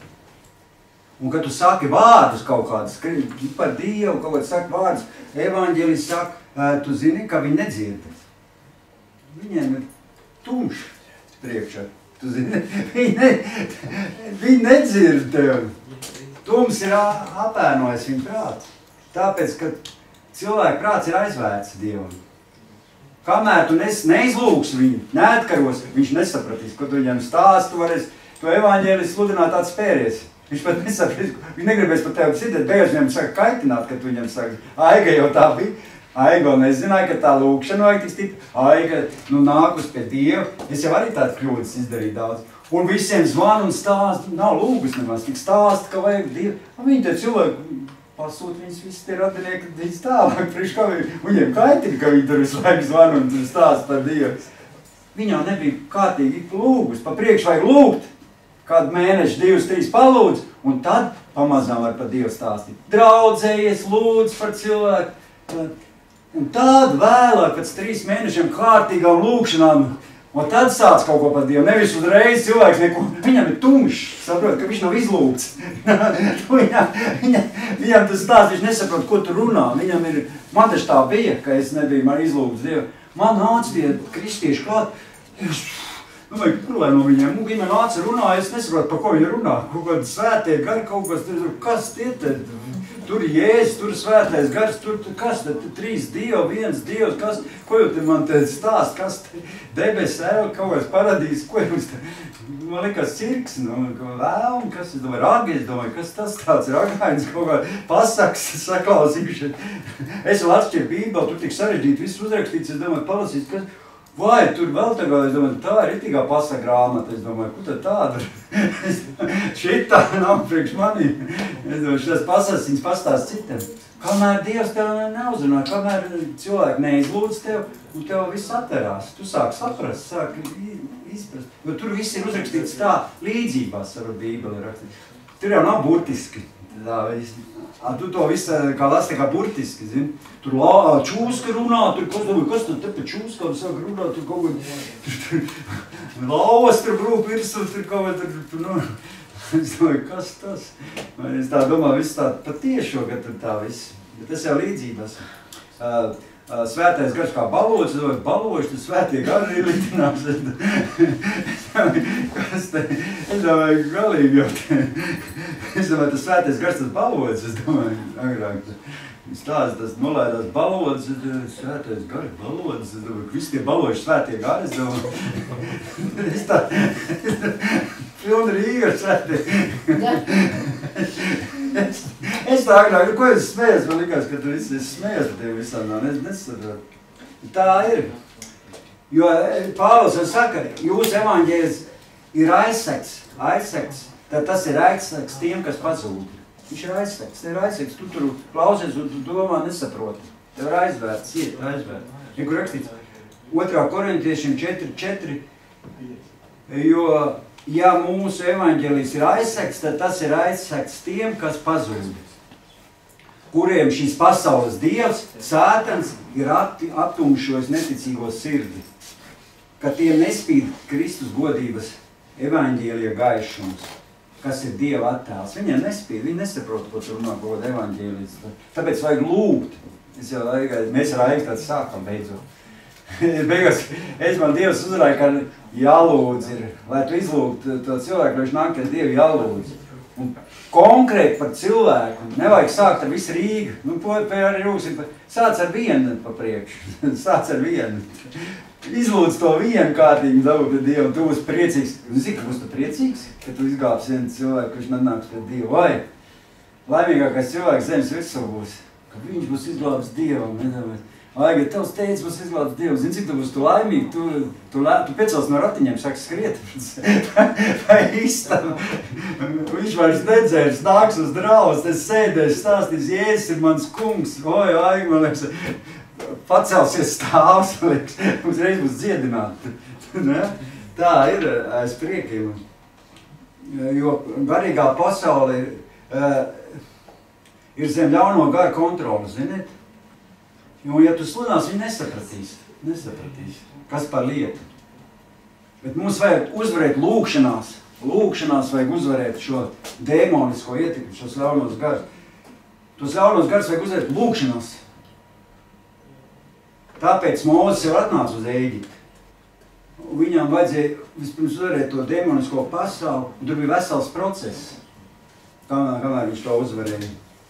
Un, kad tu saki vārdus kaut kādus, par Dievu, kaut kāds saki vārdus, evaņģēlis saka, tu zini, ka viņi nedzird. Viņiem ir tumšs priekšā. Tu zini, viņi, ne, viņi nedzird tevi. Tums ir apēnojis viņu prāts. Tāpēc, ka cilvēka prāts ir aizvērts Dievam. Kamēr tu neizlūksi viņu, neatkaros, viņš nesapratīs, ko tu viņam stāst, tu varēsi to evaņģēlis sludināt tāds spēries. Viņš pat nesapratīs, viņš negribēs par tevi citēt, beigās viņam saka kaitināt, kad tu viņam saka, Aiga jau tā bija. Aiga nezināja, ka tā lūkšana vajag tik stipri. Aiga, nu nāk uz pie Dieva. Es jau arī tādu kļūdas izdarīju daudz. Un visiem zvan un stāst, nav lūgus nemaz, tik stāst, ka vajag Dievu. Un viņi te cilvēki pasūt, viņas visi tie radinieki, viņas tālāk, priekš kā viņi, viņiem kaitina, ka viņi tur visu laiku zvan un stāst par Dievu. Viņā nebija kārtīgi lūgus, pa priekš vajag lūgt. Kādu mēnešu, divus, trīs palūdz, un tad pamazām var par Dievu stāstīt. Draudzējies, lūdz par cilvēku. Un tad vēlāk, pēc trīs mēnešiem kārtīgām lūkšanām, un tad sāc kaut ko par Dievu. Nevis uzreiz cilvēks neko, viņam ir tumšs, saprot, ka viņš nav izlūgts. viņam, viņam, viņam tas stāsts, viņš nesaprot, ko tu runā. Viņam ir, man taču tā bija, ka es nebiju man izlūgts Dievu. Man nāca tie kristieši klāt, es, nu, vai kur lai no viņiem, viņi man nāca runā, es nesaprotu, par ko viņi runā. Kaut kādi svētie gari, kaut kas, kas tie tad? Tur Jēzus, tur svētais gars, tur, tur kas tad, trīs Dievi, viens Dievs, kas, ko jau te man te stāst, kas te debes, eļ, kaut kāds paradīs, ko jums te, man liekas cirks, nu, vēlm, kas, es domāju, ragi, es domāju, kas tas tāds ragains, kaut kā pasaks, saklausīšu. Es vēl atšķiru Bībeli, tur tik sarežģīti, viss uzrakstīts, es domāju, palasīt, kas, vai, tur vēl tagad, es domāju, tā ir itīgā pasa grāmata, es domāju, ko tad tāda? Šitā nav priekš manī. Es domāju, šitas pasas, viņas pastāst citam. Kamēr Dievs tev neuzrunā, kamēr cilvēki neizlūdz tev, un tev viss atverās. Tu sāk saprast, sāk izprast. Jo tur viss ir uzrakstīts tā līdzībās ar Bībeli rakstīts. Tur jau nav burtiski. Tā, tu to visu kā lasi tā kā burtiski, zini. Tur la, čūska runā, tur kas, domāju, kas tur te pa čūskām sāk runāt, tur kaut kā, tur, tur lauvas tur brūk virsū, tur kaut kā, tur, tur, nu, es domāju, kas tas? Es tā domāju, viss tā patiešo, ka tur tā viss, bet tas jau līdzības. Uh, uh, svētais gars kā balods, es domāju, baloši, tu svētie gari ir litinās. Kas te, es domāju, galīgi jau te. Es domāju, tas svētais gars, tas balods, es domāju, agrāk. Stāsts, tas nolaidās balods, svētais gars, balods, es domāju, visi tie baloši svētie gari, es domāju. Es tā, pilna Rīga ar svētie. Es, es tā agrāk, ko es smējos, man likās, ka tu visi smējos par tevi visām, es nesaprotu. Tā ir. Jo Pāvils jau saka, jūsu evaņģēlis ir aizsekts, aizsekts tad tas ir aizsargs tiem, kas pazūd. Viņš ir aizsargs, te ir aizsargs, tu tur klausies un tu domā nesaproti. Tev ir aizvērts, iet, aizvērts. Ja kur rakstīts, otrā korintiešiem četri četri, jo, ja mūsu evaņģēlijs ir aizsargs, tad tas ir aizsargs tiem, kas pazūd. Kuriem šīs pasaules dievs, sātans, ir aptumšojis neticīgo sirdi, ka tiem nespīd Kristus godības evaņģēlija gaišums, kas ir Dieva attēls. Viņiem nespīd, viņi nesaprot, ko tur runā kaut kāda evaņģēlijas. Tāpēc vajag lūgt. Es jau laikā, mēs ar Aigu tāds sākam beidzot. Beigās, es man Dievs uzrāja, ka jālūdz ir, lai tu izlūgtu to cilvēku, lai viņš nāk, ka Dievu jālūdz. Un konkrēti par cilvēku, nevajag sākt ar visu Rīgu. Nu, arī rūksim, sāc ar vienu pa priekšu, sāc ar vienu. Izlūdz to vienu kārtīgu dabu pie Dievu, un tu būsi priecīgs. Un zini, ka būs tu priecīgs, ka tu izgāps vienu cilvēku, kurš nenāks pie Dievu. Vai laimīgākais cilvēks zemes virsū būs, ka viņš būs izglābs Dievam. Vai, ka tavs teicis būs izglābs Dievu. Zini, cik tu būs tu laimīgi, tu, tu, tu piecels no ratiņiem, sāks skriet. Vai istam. Viņš vairs nedzērs, nāks uz draudz, es sēdēšu, stāstīs, Jēzus ir mans kungs. Oi, Aiga, man liekas, pacelsies stāvs, liekas, uzreiz būs dziedināti. Tā ir aiz priekiem. Jo garīgā pasaule ir, ir zem ļauno garu kontroli, ziniet? Jo, ja tu sludinās, viņi nesapratīs, nesapratīs, kas par lietu. Bet mums vajag uzvarēt lūkšanās, lūkšanās vajag uzvarēt šo dēmonisko ietekmi, šos ļaunos garus. Tos ļaunos garus vajag uzvarēt lūkšanās. Tāpēc Mūzes jau atnāca uz Ēģipti. Viņam vajadzēja vispirms uzvarēt to dēmonisko pasauli, un tur bija vesels process, kamēr, kamēr viņš to uzvarēja.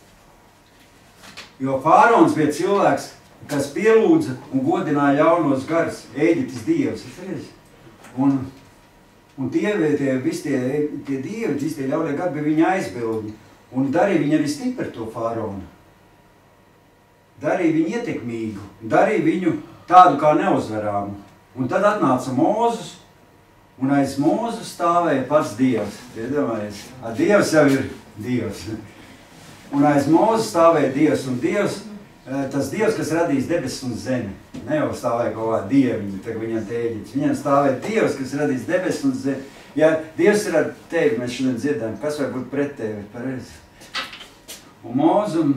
Jo Fārons bija cilvēks, kas pielūdza un godināja ļaunos garus, Ēģiptes dievs. Un, un tie, tie, visi tie, tie dievi, visi tie ļaunie gari bija viņa aizbildņi. Un darīja viņu arī stipri to Fāronu. Darīja viņu ietekmīgu, darīja viņu tādu kā neuzvarāmu. Un tad atnāca Mūzes, un aiz Mūzes stāvēja pats Dievs. Iedomājies, Dievs jau ir Dievs. Un aiz Mūzes stāvēja Dievs, un Dievs, tas Dievs, kas radīs debesis un zemi. Ne jau stāvēja kaut kā dieviņi, tagad viņam tēģiķis. Viņam stāvēja Dievs, kas radīs debesis un zemi. Ja Dievs ir ar tevi, mēs šodien dzirdām, kas var būt pret tevi, pareizi. Un Mūzum,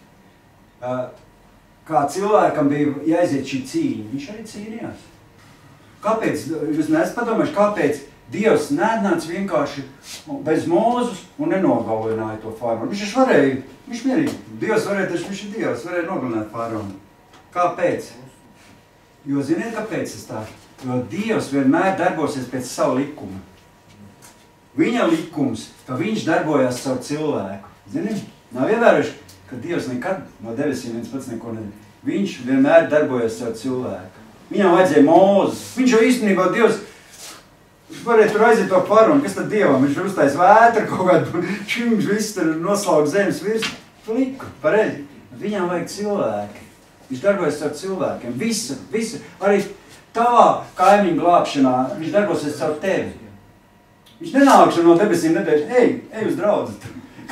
kā cilvēkam bija jāiziet šī cīņa, viņš arī cīnījās. Kāpēc, jūs neesat padomājuši, kāpēc Dievs nenāca vienkārši bez Mūzes un nenogalināja to Fāronu? Viņš taču varēja, viņš mierīgi, Dievs varēja, taču viņš ir Dievs, varēja nogalināt Fāronu. Kāpēc? Jo ziniet, kāpēc tas tā? Jo Dievs vienmēr darbosies pēc savu likumu. Viņa likums, ka viņš darbojās savu cilvēku. Zini, nav ievērojuši, ka Dievs nekad no debesīm viens pats neko nedara. Viņš vienmēr darbojās savu cilvēku. Viņam vajadzēja Mūzes. Viņš jau īstenībā Dievs, viņš varēja tur aiziet to Fāronu, kas tad Dievam? Viņš tur uztais vētru kaut kādu, viņš viss tur noslauka zemes virs. Fliku, pareizi. Viņam vajag cilvēki. Viņš darbojas ar cilvēkiem. Visu, visu. Arī tavā kaimiņu glābšanā viņš darbosies ar tevi. Viņš nenākšu no debesīm nedēļ, ej, ej uz draudzi.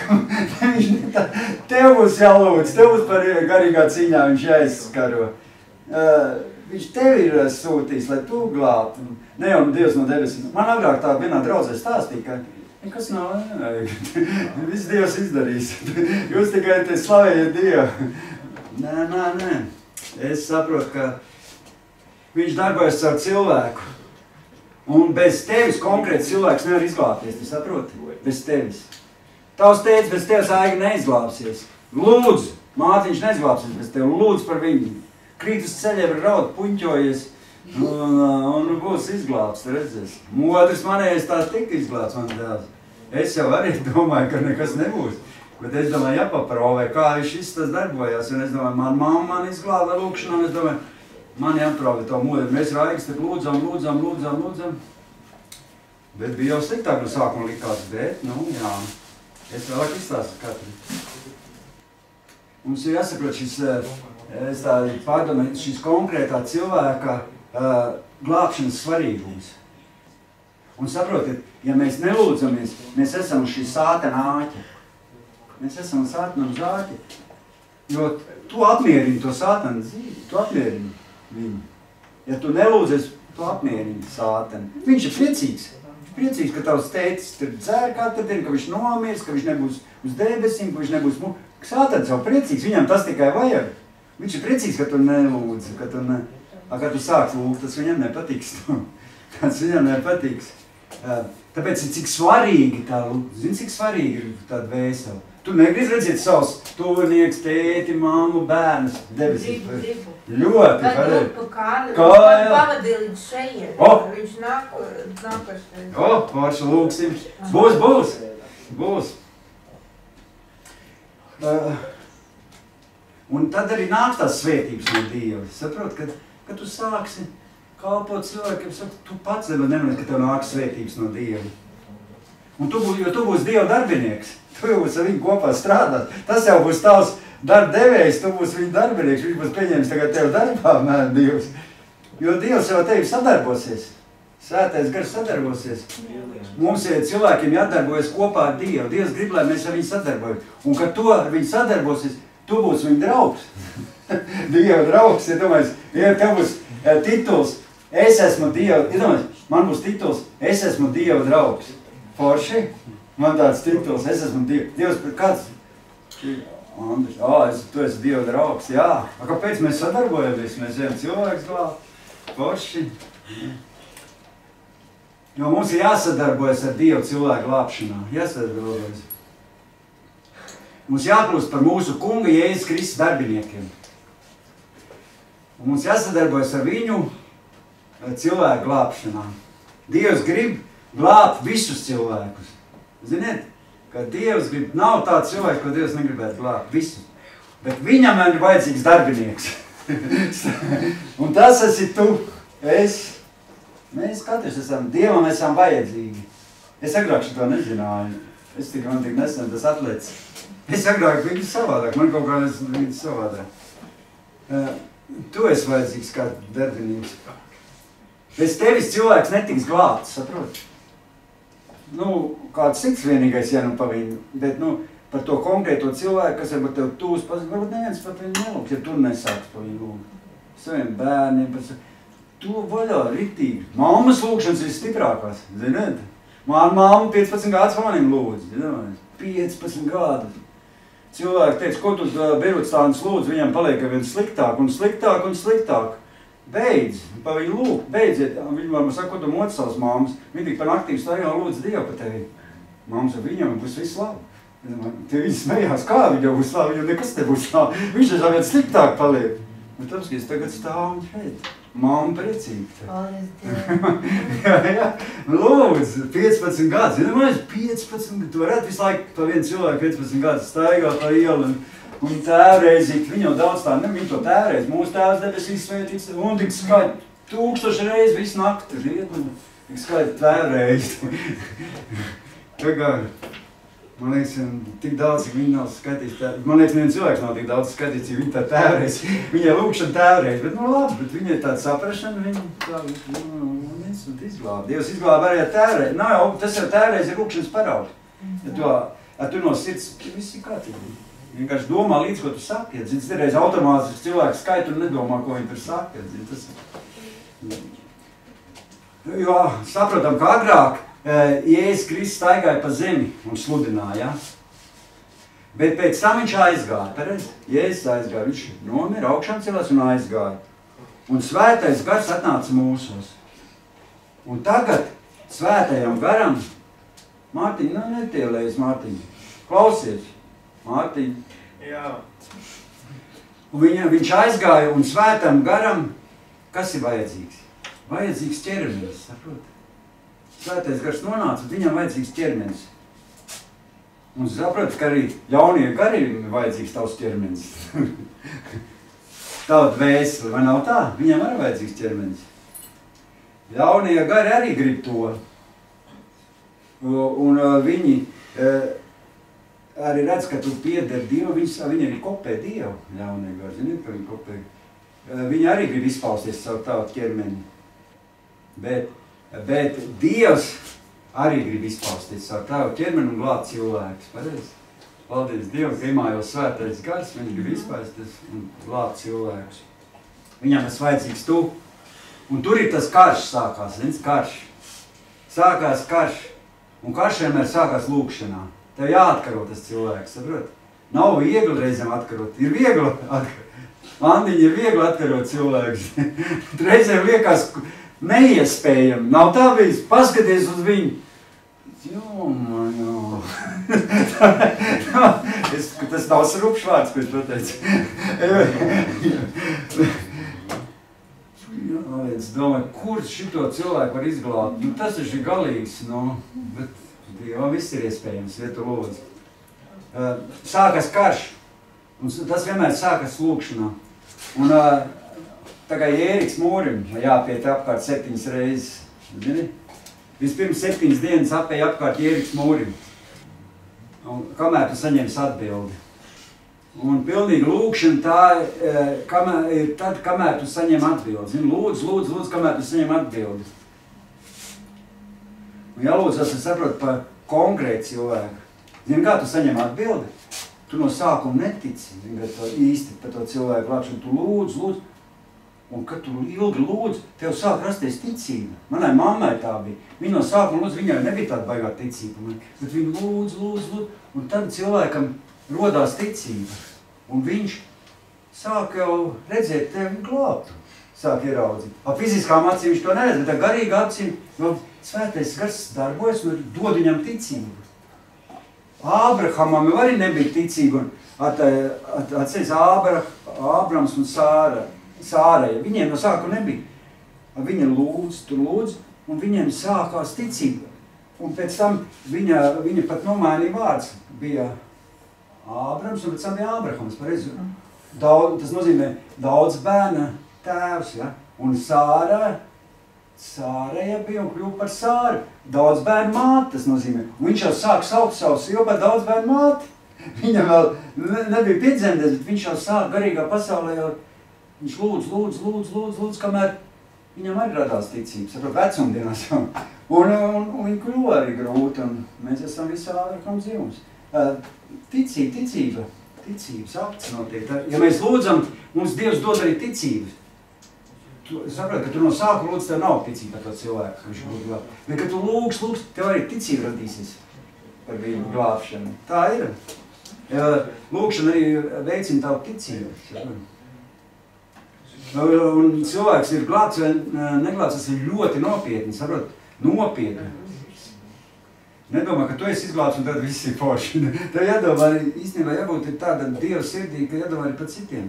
Tev būs jālūdz, tev būs par garīgā cīņā viņš jāizskaro. Uh, viņš tevi ir sūtījis, lai tu glābtu. Ne jau Dievs no debesīm. Man agrāk tā vienā draudzē stāstīja, ka nekas nav nevajag. Viss Dievs izdarīs. Jūs tikai te slavējiet Dievu. Nē, nē, nē. Es saprotu, ka viņš darbojas ar cilvēku. Un bez tevis konkrēts cilvēks nevar izglābties, tu saproti? Bez tevis. Tavs teicis, bez tevis Aiga neizglābsies. Lūdzu, mātiņš neizglābsies bez tevi. Lūdzu par viņu. Krīt uz ceļiem ar raudu, puņķojies un, un būs izglābs, redzēs. Otrs manējais tā tika izglābs, man dēls. Es jau arī domāju, ka nekas nebūs. Bet es domāju, jāpaprovē, kā viņš viss tas darbojās. Un es domāju, man mamma man izglāba lūkšanā, un es domāju, man jāprovē to mūdē. Mēs Raigas te lūdzām, lūdzām, lūdzām, lūdzām. Bet bija jau sliktāk no sākuma likās, bet, nu, jā. Es vēlāk izstāstu katru. Mums ir jāsaprot šis, es tā pārdomāju, šis konkrētā cilvēka uh, glābšanas svarīgums. Un saprotiet, ja mēs nelūdzamies, mēs esam uz šī sātana āķa. Mēs esam sātana uz āķa. Jo tu apmierini to sātanu dzīvi, tu apmierini viņu. Ja tu nelūdzies, tu apmierini sātanu. Viņš ir priecīgs. Priecīgs, ka tavs tētis tur dzer katru dienu, ka viņš nomirs, ka viņš nebūs uz debesīm, ka viņš nebūs... Sātans jau priecīgs, viņam tas tikai vajag. Viņš ir priecīgs, ka tu nelūdzi, ka tu, ne... ka tu sāks lūgt, tas viņam nepatiks. Tas viņam nepatiks. Tāpēc ir cik svarīgi tā, zini, cik svarīgi ir tāda vēsela. Tu negribi redzēt savus tuvinieks, tēti, mammu, bērnus, debesīs. Gribu, gribu. Ļoti, kad kādēļ? Pa kādu, Kā, viņš jā. pavadīja līdz šeien. O! Viņš nāk, nāk ar šeit. O, pārši lūksim. Būs, būs. Būs. Uh, un tad arī nāk tās svētības no Dieva. Saprot, kad, kad tu sāksi kalpot cilvēkiem, saka, tu pats nemanīsi, ka tev nāk svētības no Dieva. Un tu būs, jo tu būsi Dieva darbinieks. Tu būsi ar viņu kopā strādāt. Tas jau būs tavs darba devējs, tu būsi viņa darbinieks. Viņš būs pieņēmis tagad tev darbā, mēr Dievs. Jo Dievs jau tevi sadarbosies. Svētais gars sadarbosies. Mums ir cilvēkiem jādarbojas kopā ar Dievu. Dievs grib, lai mēs ar viņu sadarbojam. Un kad tu ar viņu sadarbosies, tu būsi viņa draugs. Dieva draugs, ja domājies, ja tev būs uh, tituls, es esmu Dieva, ja domājies, man būs tituls, es esmu Dieva draugs. Forši? Man tāds tituls, es esmu Dieva. Dievs, kāds? Andris, ā, es, tu esi Dieva draugs, jā. A, kāpēc mēs sadarbojamies? Mēs ejam cilvēks glābt. Forši. Jo mums ir jāsadarbojas ar Dievu cilvēku glābšanā. Jāsadarbojas. Mums jākļūst par mūsu kunga Jēzus Kristus darbiniekiem. Un mums jāsadarbojas ar viņu cilvēku glābšanā. Dievs grib glābt visus cilvēkus. Ziniet, ka Dievs grib, nav tāds cilvēks, ko Dievs negribētu glābt, visus. Bet viņam ir vajadzīgs darbinieks. Un tas esi tu, es. Mēs katrs esam, Dievam esam vajadzīgi. Es agrāk šito nezināju. Es tik man tik nesen tas atlēc. Es agrāk biju savādāk, man kaut kā esmu savādāk. Uh, tu esi vajadzīgs kā darbinieks. Bez tevis cilvēks netiks glābts, saprot? Nu, kāds cits vienīgais, ja nu pa viņu, bet, nu, par to konkrēto cilvēku, kas varbūt tev tūs, varbūt neviens pat viņu nelūks, ja tu nesāks pa viņu lūgt. Saviem bērniem, par tu vaļā riktīgi. Mammas lūkšanas ir stiprākās, ziniet? Man mamma piecpadsmit gadus manim lūdz, ziniet? piecpadsmit gadus. Cilvēki teica, ko tu Berutstānis lūdz, viņam paliek vien sliktāk un sliktāk un sliktāk. Beidz, pa viņu lūk, beidziet. Viņi man saka, ko tu moci savas mammas. Viņi tik par aktīvu stāvjā lūdz Dievu pa tevi. Mammas ar viņam būs viss labi. Tie viņi smējās, kā viņam būs labi, viņam nekas nebūs labi. Viņš tačā vien sliktāk paliek. Bet tāpēc, ka es tagad stāvu šeit. Mamma priecīga. Paldies Dievam. jā, jā. Lūdzu, piecpadsmit gadus. Ja nemaz piecpadsmit, tu varētu visu laiku pa vienu cilvēku piecpadsmit gadus staigāt pa ielu un, un tēvreizīt. Viņi jau daudz tā, ne, viņi to tēvreiz. Mūsu tēvs debesīs svētīts un tik skaļi tūkstoši reizi visu nakti riet un tik skaļi tēvreiz. Tagad, man liekas, tik daudz, cik viņi nav skatīts tēvreiz. Man liekas, neviens cilvēks nav tik daudz skatīts, cik viņi tā tēvreiz. Viņai lūkšana tēvreiz, bet nu labi, bet viņai tāda saprašana, viņi tā, nu, un izglāba. Dievs izglāba arī ar tēvreiz. Nav jau, tas jau tēvreiz ir lūkšanas paraugs. Ja tu, ja tu no sirds, viss ir kārtībā. Vienkārši domā līdz, ko tu saki. Ja, zin, reiz automātiski cilvēks skait un nedomā, ko viņi tur saka. Ja, zin, tas... Jo, saprotam, ka agrāk Jēzus Kristus staigāja pa zemi un sludināja. Ja? Bet pēc tam viņš aizgāja. Pareiz? Jēzus aizgāja. Viņš nomira, augšām celās un aizgāja. Un svētais gars atnāca mūsos. Un tagad svētajam garam, Mārtiņ, nu netielējas Mārtiņ, klausies, Mārtiņ. Jā. Un viņa, viņš aizgāja un svētam garam, kas ir vajadzīgs? Vajadzīgs ķermenis, saprot? Svētais gars nonāca, viņam vajadzīgs ķermenis. Un saprot, ka arī jaunie gariem ir vajadzīgs tavs ķermenis. Tava dvēseli, vai nav tā? Viņam arī vajadzīgs ķermenis. Jaunie gari arī grib to. Un viņi arī redz, ka tu pieder Dievu, viņi arī kopē Dievu. Jaunie gari, ziniet, ka viņi kopē. Viņi arī grib izpausties savu tavu ķermeni. Bet Bet Dievs arī grib izpaustīt savu tavu ķermeni un glābt cilvēkus. Pareizi? Paldies Dievam, ka imājos svētais gars, viņš grib izpaustīt un glābt cilvēkus. Viņam ir vajadzīgs tu. Un tur ir tas karš sākās, viens karš. Sākās karš. Un karš vienmēr sākās lūkšanā. Tev jāatkaro tas cilvēks, saprot? Nav viegli reizēm atkarot. Ir viegli atkarot. Andiņi ir viegli atkarot cilvēkus. Reizēm liekas neiespējami. Nav tā bijis. Paskaties uz viņu. Jo, man, jo. es, tas nav srupšs vārds, ko es pateicu. Es domāju, kurš šito cilvēku var izglābt? Nu, tas ir galīgs, nu, bet Dievam viss ir iespējams, ja tu lūdzu. Uh, sākas karš, un tas vienmēr sākas lūkšanā. Un uh, tā kā Jēriks mūrim jāpiet apkārt septiņas reizes, zini? Vispirms septiņas dienas apēja apkārt Jēriks mūrim. Un kamēr tu saņems atbildi. Un pilnīgi lūkšana tā kamēr, ir tad, kamēr tu saņem atbildi. Zini, lūdzu, lūdzu, lūdzu, kamēr tu saņem atbildi. Un jālūdz, es saprotu par konkrētu cilvēku. Zini, kā tu saņem atbildi? Tu no sākuma netici, zini, ka tu īsti par to cilvēku lākšanu. Tu lūdzu, lūdzu. Un kad tu ilgi lūdzu, tev sāk rasties ticība. Manai mammai tā bija. Viņa no sākuma lūdzu, viņai nebija tāda baigā ticība. Bet viņa lūdzu, lūdzu, lūdzu. Un tad cilvēkam rodās ticība. Un viņš sāk jau redzēt tevi glābtu. Sāk ieraudzīt. Ar fiziskām acīm viņš to neredz, bet ar garīgu acīm, jo svētais gars darbojas un dod viņam ticību. Ābrahamam arī nebija ticība. Atceries Ābra, Ābrams un Sāra. Sārai. Viņiem no sākuma nebija. Viņa lūdz, tu lūdz, un viņiem sākās ticība. Un pēc tam viņa, viņa pat nomainīja vārds. Bija Ābrams un pēc tam bija Ābrahams. Pareizi. Daudz, tas nozīmē daudz bērna tēvs, ja? Un Sāra, Sāraja bija un kļuva par Sāru. Daudz bērnu māti, tas nozīmē. Un viņš jau sāk saukt savu sievu par daudz bērnu māti. Viņam vēl nebija piedzemdēs, bet viņš jau sāk garīgā pasaulē jau. Viņš lūdz, lūdz, lūdz, lūdz, lūdz, kamēr viņam arī radās ticības, saprot, vecumdienās jau. Un, un, un viņi kļuva arī grūti, un mēs esam visā ārkam dzīvums. Ticība, ticība, ticības akts notiek. Ja mēs lūdzam, mums Dievs dod arī ticības. Tu saprot, ka tu no sākuma lūdz, tev nav ticība par to cilvēku, ka viņš lūdz glābt. Bet, kad tu lūgs, lūgs, tev arī ticība radīsies par viņu glābšanu. Tā ir. Lūgšana arī veicina tavu ticību. Saprot? Un cilvēks ir glābts vai neglābts, tas ir ļoti nopietni, saprot, nopietni. Nedomā, ka tu esi izglābts un tad viss ir forši. Tev jādomā arī, īstenībā jābūt tāda Dieva sirdī, ka jādomā arī par citiem.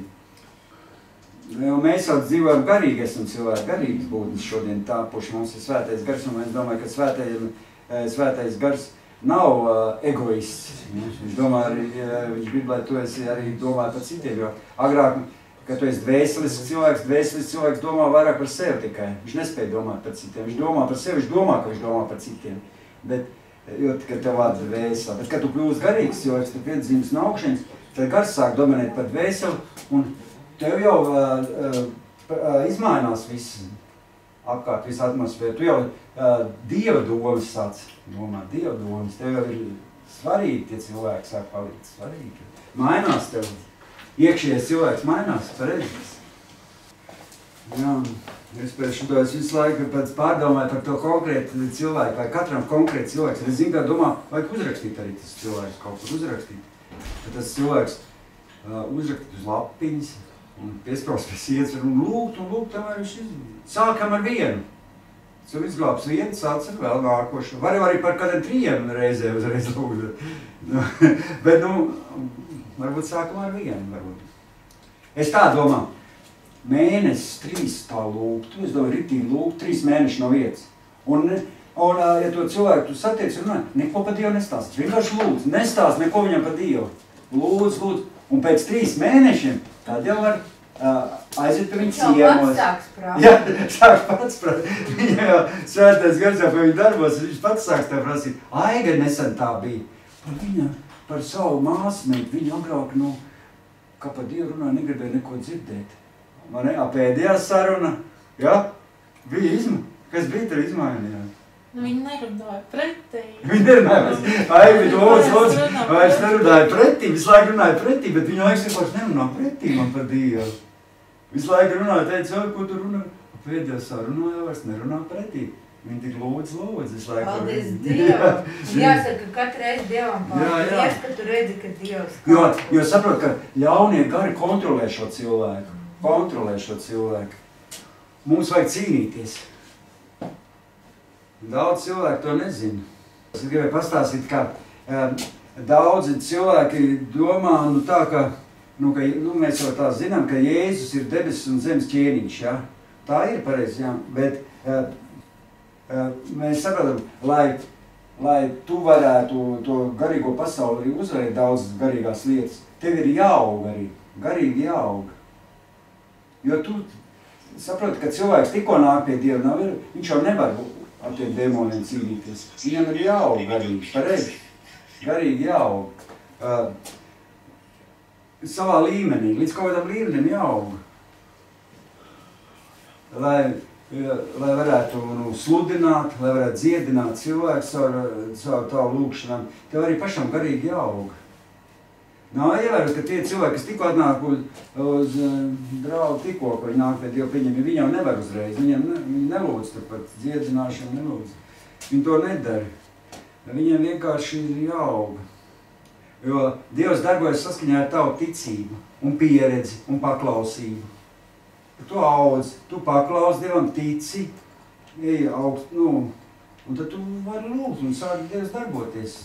Jo mēs jau dzīvojam garīgi, esam cilvēki garīgas būtnes šodien tāpuši. Mums ir svētais gars, un es domāju, ka svētais, svētais gars nav uh, egoists. Viņš domā arī, viņš grib, lai tu esi arī domā par citiem, jo agrāk, kad tu esi dvēselisks cilvēks, dvēselisks cilvēks domā vairāk par sevi tikai. Viņš nespēja domāt par citiem. Viņš domā par sevi, viņš domā, ka viņš domā par citiem. Bet, jo, kad tev vārds dvēselē. Bet, kad tu kļūst garīgs cilvēks, tu piedzīmes no augšienes, tad gars sāk dominēt par dvēseli, un tev jau uh, uh, izmainās viss apkārt, viss atmosfēra. Tu jau uh, Dieva domas sāc domāt, Dieva domas. Tev jau ir svarīgi, tie cilvēki sāk palikt svarīgi. Mainās tev. Iekšējais cilvēks mainās, pareizes. Jā, es pēc šito es visu laiku pēc pārdomāju par to konkrētu cilvēku, vai katram konkrētu cilvēks. Es zinu, kā domā, vajag uzrakstīt arī tas cilvēks, kaut kur uzrakstīt. Tad tas cilvēks uh, uzrakstīt uz lapiņas un piespraust pie sietas un lūgt un lūgt, tomēr viņš izglābs. Sākam ar vienu. Tu izglābs vienu, sāc ar vēl nākošu. Var arī par kādiem trījiem reizē uzreiz lūgt. Bet, nu, varbūt sākam ar vienu, varbūt. Es tā domāju, mēnesis trīs tā lūgt, tu es domāju, ritīgi lūgt, trīs mēneši no vietas. Un, un ja to cilvēku tu satiec, runāj, neko par Dievu nestāst, vienkārši lūdz, nestāst neko viņam par Dievu. Lūdz, lūdz, un pēc trīs mēnešiem tad jau var uh, aiziet pie viņa ciemos. Jau pats sāks prāt. Jā, sāks pats prāt. Viņa jau svētais gars jau pie viņa darbos, viņš pats sāks tev prasīt. Aiga nesen tā bija. Par viņa, par savu māsmeitu, viņa agrāk, nu, kā par Dievu runā, negribēja neko dzirdēt. Man ne, pēdējā saruna, ja, bija izma, Kas bija tur izmainījās? Nu, viņi nerunāja pretī. Viņi nerunāja, vai, bet lūdzu, lūdzu, vairs nerunāja pretī, visu laiku runāja pretī, bet viņa laiks vienkārši nerunā pretī man par Dievu. Visu laiku runāja, teica, ko tu runā? Pēdējos sarunāja, vairs nerunā pretī. Viņi tik lūdzu, lūdzu, visu laiku. Paldies Dievam. Jāsaka, katru reizi Dievam paldies, ka tu redzi, ka Dievs jo, jo saprot, ka ļaunie gari kontrolē šo cilvēku. Kontrolē šo cilvēku. Mums vajag cīnīties. Daudz cilvēku to nezina. Es gribēju pastāstīt, ka um, daudzi cilvēki domā, nu tā, ka, nu, ka nu, mēs jau tā zinām, ka Jēzus ir debesis un zemes ķēniņš, ja? Tā ir pareizi, jā, bet uh, uh, mēs saprotam, lai, lai tu varētu to garīgo pasauli uzvarēt daudz garīgās lietas, tev ir jāaug arī, garīgi jāaug. Jo tu saproti, ka cilvēks tikko nāk pie Dieva, nav, viņš jau nevar ar tiem demoniem cīnīties. Viņam ir jāaug garīgi, pareizi. Garīgi jāaug. Uh, savā līmenī, līdz kaut kādam līmenim jāaug. Lai, lai varētu nu, sludināt, lai varētu dziedināt cilvēku savu tavu lūkšanām, tev arī pašam garīgi jāaug. Nav ievērot, ka tie cilvēki, kas tikko atnāk uz, uz draugu tikko, ka viņi nāk pie Dievu pieņem, viņi jau nevar uzreiz, viņiem ne, viņi nelūdz turpat dziedināšanu, nelūdz. Viņi to nedara. Viņiem vienkārši ir jāaug. Jo Dievs darbojas saskaņā ar tavu ticību un pieredzi un paklausību. Tu audz, tu paklaus Dievam, tici, ej augst, nu, un tad tu vari lūgt un sāki Dievs darboties.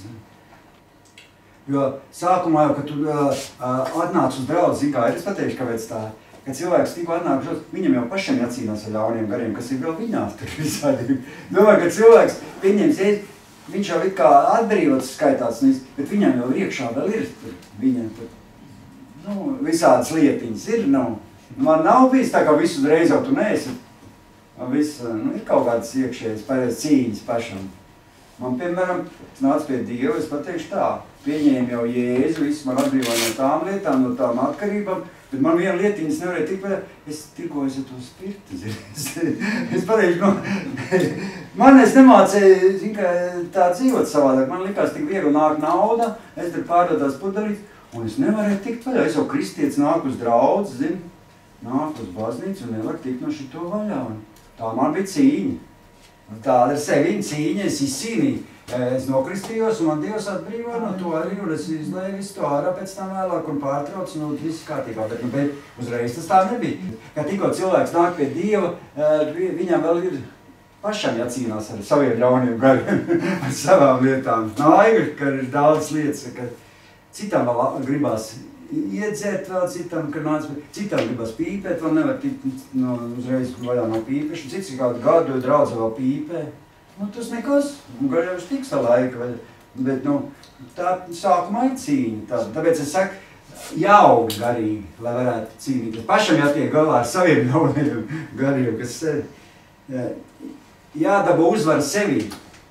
Jo sākumā jau, kad tu uh, atnāc uz draudzi, zin kā, es pateikšu, kāpēc tā, kad cilvēks tikko atnāk šos, viņam jau pašiem jācīnās ar ļauniem gariem, kas ir vēl viņās tur visādi. Domāju, ka cilvēks pieņems, viņš jau it kā atbrīvots skaitās, bet viņam jau iekšā vēl ir tur, viņam tur, nu, visādas lietiņas ir, nu. Man nav bijis tā, ka visu reiz jau tu neesi, viss, nu, ir kaut kādas iekšējas pareiz cīņas pašam. Man, piemēram, es nācu pie Dieva, es pateikšu tā, pieņēmu jau Jēzu, visu man atbrīvoja no tām lietām, no tām atkarībām, bet man viena lietiņas nevarēja tik vēl, es tirgojos ar to spirtu, es, es pateikšu, no, man es nemācēju, zin, ka tā dzīvot savādāk, man likās tik viegli nāk nauda, es tur pārdodās pudelīt, un es nevarēju tikt vaļā, es jau kristietis nāk uz draudz, zin, nāk uz baznīcu un nevar tikt no šito vaļā, un tā man bija cīņa. Tāda ar sevi cīņa, es izcīnīju. Es nokristījos un man Dievs atbrīvoja no to arī, un es izlēju visu to ārā pēc tam vēlāk un pārtraucu, un viss kārtībā. Bet, nu, bet uzreiz tas tā nebija. Kad tikko cilvēks nāk pie Dieva, viņam vēl ir pašam jācīnās ar saviem ļauniem gariem, ar savām lietām. Nāju, ka ir daudz lietas, ka citam vēl gribās iedzert vēl citam, ka nāc, citam gribas pīpēt, vēl nevar tikt no, uzreiz vaļā no pīpešu, cits ir kādu gadu draudze vēl pīpē. Nu, tas nekas, un gar jau tiks tā laika, bet, nu, tā sākumā ir cīņa. Tā, tāpēc es saku, jāaug garīgi, lai varētu cīnīties. Pašam jātiek galā ar saviem ļauniem gariem, kas jā, jādabū uzvaru sevī.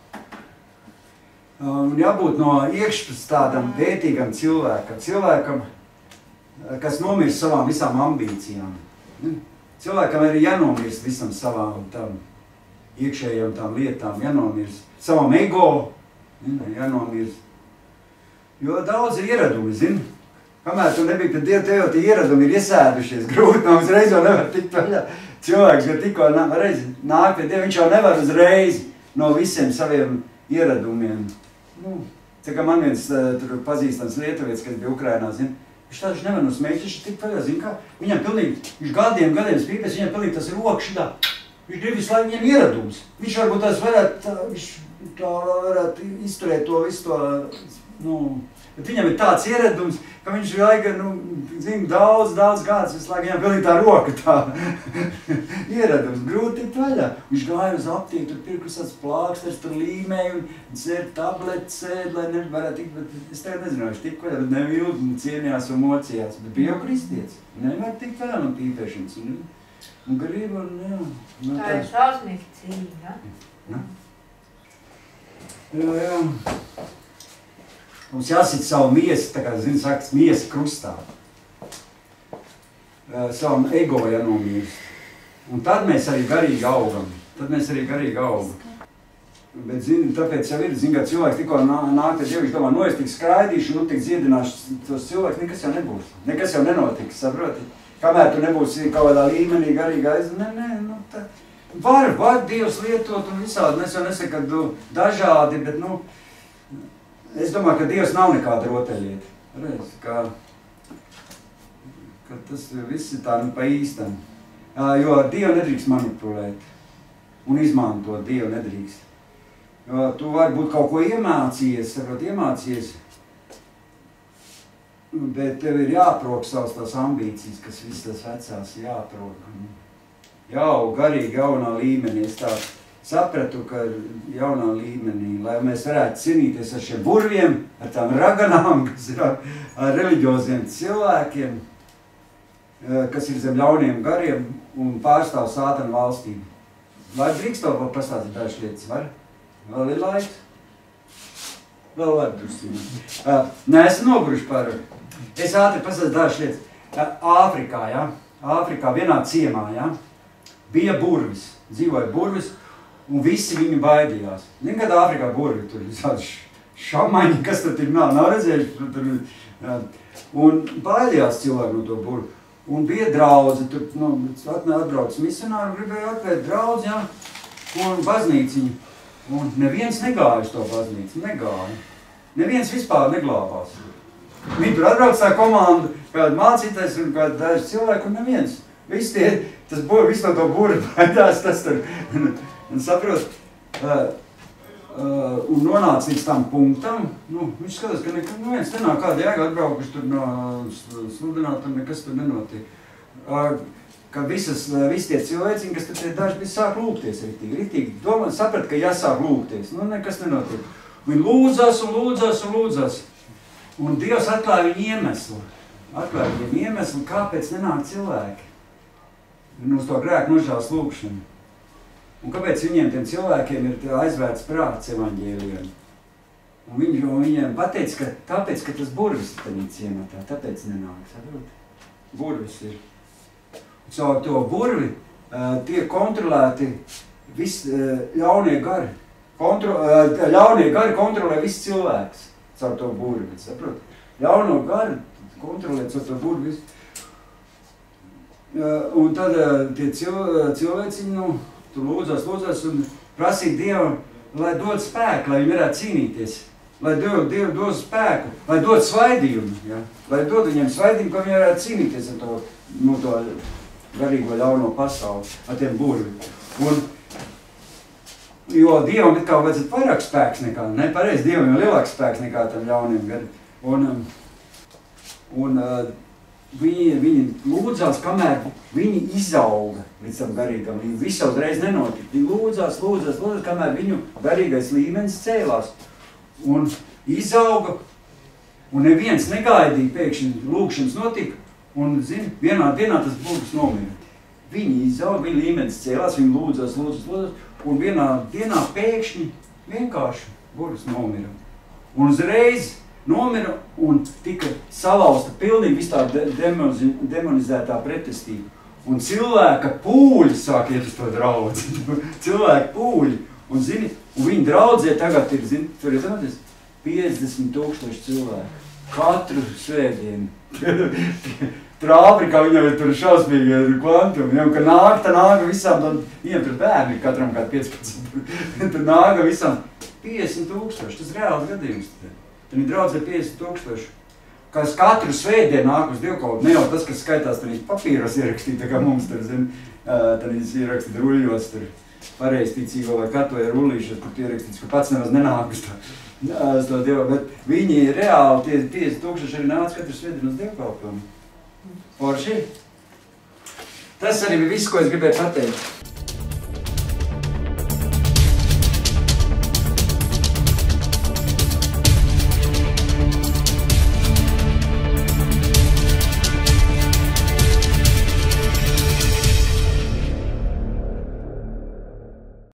Un jābūt no iekšpus tādam vērtīgam cilvēkam, cilvēkam, kas nomirst savām visām ambīcijām. Cilvēkam arī jānomirst visam savām tam iekšējām tām lietām, jānomirst savam ego, jānomirst. Jo daudz ir ieradumi, zini? Kamēr tu nebija pie Dieva, tev jau tie ieradumi ir iesēdušies, grūti, nav uzreiz jau nevar tikt vaļā. Cilvēks, kad tikko nāk pie Dieva, viņš jau nevar uzreiz no visiem saviem ieradumiem. Nu, tā kā man viens tur pazīstams lietuvietis, kas bija Ukrainā, zini, viņš tāds nevar no smēķis, viņš tik vaļā, zini kā, viņam pilnīgi, viņš gadiem, gadiem spīpēs, viņam pilnīgi tas rokas šitā, viņš grib visu laiku viņam ieradums. Viņš varbūt tās varētu, tā, viņš tā varētu izturēt to visu to, nu, bet viņam ir tāds ieradums, ka viņš laika, nu, zin, daudz, daudz gads, visu laiku viņam pilnīgi tā roka tā ieradums, grūti tikt vaļā. Viņš gāja uz aptieku, tur pirkus tāds plāksters, tur līmēja un sēd tableti sēd, lai nevarētu tikt, bet es tagad nezinu, viņš tik vaļā, bet nevildi un cienījās un mocījās, bet bija jau kristietis. Nevar tikt vaļā no pīpēšanas un, un grib un, jā. No tā ir šausmīga cīņa, ja? Jā, jā. Mums jāsit savu miesu, tā kā, zini, saka, miesa krustā. Savam ego jānomirst. Un tad mēs arī garīgi augam. tad mēs arī garīgi augam. Bet, zini, tāpēc jau ir, zini, ka cilvēks tikko nāk pie Dievu, viņš domā, no es tik skraidīšu, nu tik dziedināšu tos cilvēkus, nekas jau nebūs. Nekas jau nenotiks, saproti? Kamēr tu nebūsi kaut kādā līmenī garīgi aiz, ne, ne, nu tā. Var, var Dievs lietot un visādi, es jau nesaku, ka nu, dažādi, bet, nu, es domāju, ka Dievs nav nekāda rotaļlieta. Reiz, ka, ka tas viss ir tā, nu, pa īstam. Jo Dievu nedrīkst manipulēt un izmantot Dievu nedrīkst. Jo tu vari būt kaut ko iemācījies, saprot, iemācījies, bet tev ir jāprok savas tās ambīcijas, kas viss tas vecās jāprok. Jau garīgi jaunā līmenī, es tā sapratu, ka jaunā līmenī, lai mēs varētu cīnīties ar šiem burviem, ar tām raganām, kas ir ar, ar reliģioziem cilvēkiem, kas ir zem ļauniem gariem un pārstāv Sātana valstību. Vai drīkst to pastāstīt dažas lietas, var? Vēl ir laiks? Vēl var drusciņi. Uh, Nē, esmu noguruši par... Es ātri pastāstu dažas lietas. Uh, Āfrikā, ja? Āfrikā vienā ciemā, ja? Bija burvis. Dzīvoja burvis, un visi viņu baidījās. Zini, kad Āfrikā burvi, tur ir tādi šamaņi, kas tur ir, nav, nav redzējuši. Tur, uh, un baidījās cilvēki no to burvi. Un bija draudze, tur, nu, atbrauc misionāri, gribēja atvērt draudzi, ja? Un baznīciņu. Un neviens negāja uz to baznīcu, negāja. Neviens vispār neglābās. Viņi tur atbrauc tā komanda, kāda mācītais un kāda daži cilvēki, un neviens. Viss tie, tas būr, viss no to būri baidās, tas tur, un, un saprot, uh, uh, un nonāca līdz tam punktam, nu, viņš skatās, ka nekad neviens nenāk kāda jēga atbraukuši tur no sludināt, un nekas tur nenotiek. Uh, ka visas, visi tie cilvēciņi, kas tur tie daži bija sāk lūgties ritīgi, ritīgi, domā, saprat, ka jāsāk lūgties, nu nekas nenotiek. Viņi lūdzās un lūdzās un lūdzās, un Dievs atklāja viņu iemeslu, atklāja viņu iemeslu, kāpēc nenāk cilvēki, un uz to grēku nožēlas lūgšanu. Un kāpēc viņiem, tiem cilvēkiem, ir aizvērts prāts evaņģēlijam. Un viņi, un viņiem pateica, ka tāpēc, ka tas burvis ir tādā ciematā, tāpēc nenāk, saprot? Burvis ir. Caur to burvi uh, tiek kontrolēti visi uh, ļaunie gari. Kontro, uh, ļaunie gari kontrolē viss cilvēks caur to burvi, saprot? Ļauno gari kontrolē caur to burvi visu. Uh, un tad uh, tie cil, cilvēciņi, nu, tu lūdzās, lūdzās un prasīja Dievu, lai dod spēku, lai viņi varētu cīnīties. Lai Dievu, Dievu dod spēku, lai dod svaidījumu, ja? Lai dod viņiem svaidījumu, ka viņi varētu cīnīties ar to, nu, to garīgo ļauno pasauli, ar tiem burvi. Un, jo Dievam it kā vajadzētu vairāk spēks nekā, ne pareizi, Dievam ir lielāks spēks nekā tam ļauniem gariem. Un, un viņi, viņi lūdzās, kamēr viņi izauga līdz tam garīgam. Viņi visu uzreiz nenotika. Viņi lūdzās, lūdzās, lūdzās, kamēr viņu garīgais līmenis cēlās. Un izauga, un neviens negaidīja pēkšņi lūgšanas notika. Un, zini, vienā dienā tas burvis nomira. Viņi izauga, viņa līmenis cēlās, viņi lūdzās, lūdzās, lūdzās, un vienā dienā pēkšņi vienkārši burvis nomira. Un uzreiz nomira un tika salausta pilnīgi viss tā demonizētā pretestība. Un cilvēka pūļi sāk iet uz to draudzi. Cilvēka pūļi. Un, zini, un viņa draudzē tagad ir, zini, tur ir zināties, piecdesmit tūkstoši cilvēku. Katru svētdienu. Tur Āfrikā viņam ir tur šausmīgi kvantumi, jau, ka nāk, tā nāga visām, tad viņam tur bērni katram kādi piecpadsmit, tur nāga visām piecdesmit tūkstoši, tas ir reāls gadījums. Tad ir draudzē piecdesmit tūkstoši, kas katru svētdienu nāk uz dievkalpojumu, ne jau tas, kas skaitās tur papīros ierakstīt, tā kā mums tur, zin, tad ierakstīt ruļļos tur pareizticīgo vai katoja rullīšas, kur ierakstīts, ka pats nemaz nenāk uz to. uz to dievu, bet viņi reāli tie piecdesmit tūkstoši arī nāca katru svētdienu uz dievkalpojumu. Forši. Tas arī bija viss, ko es gribēju pateikt.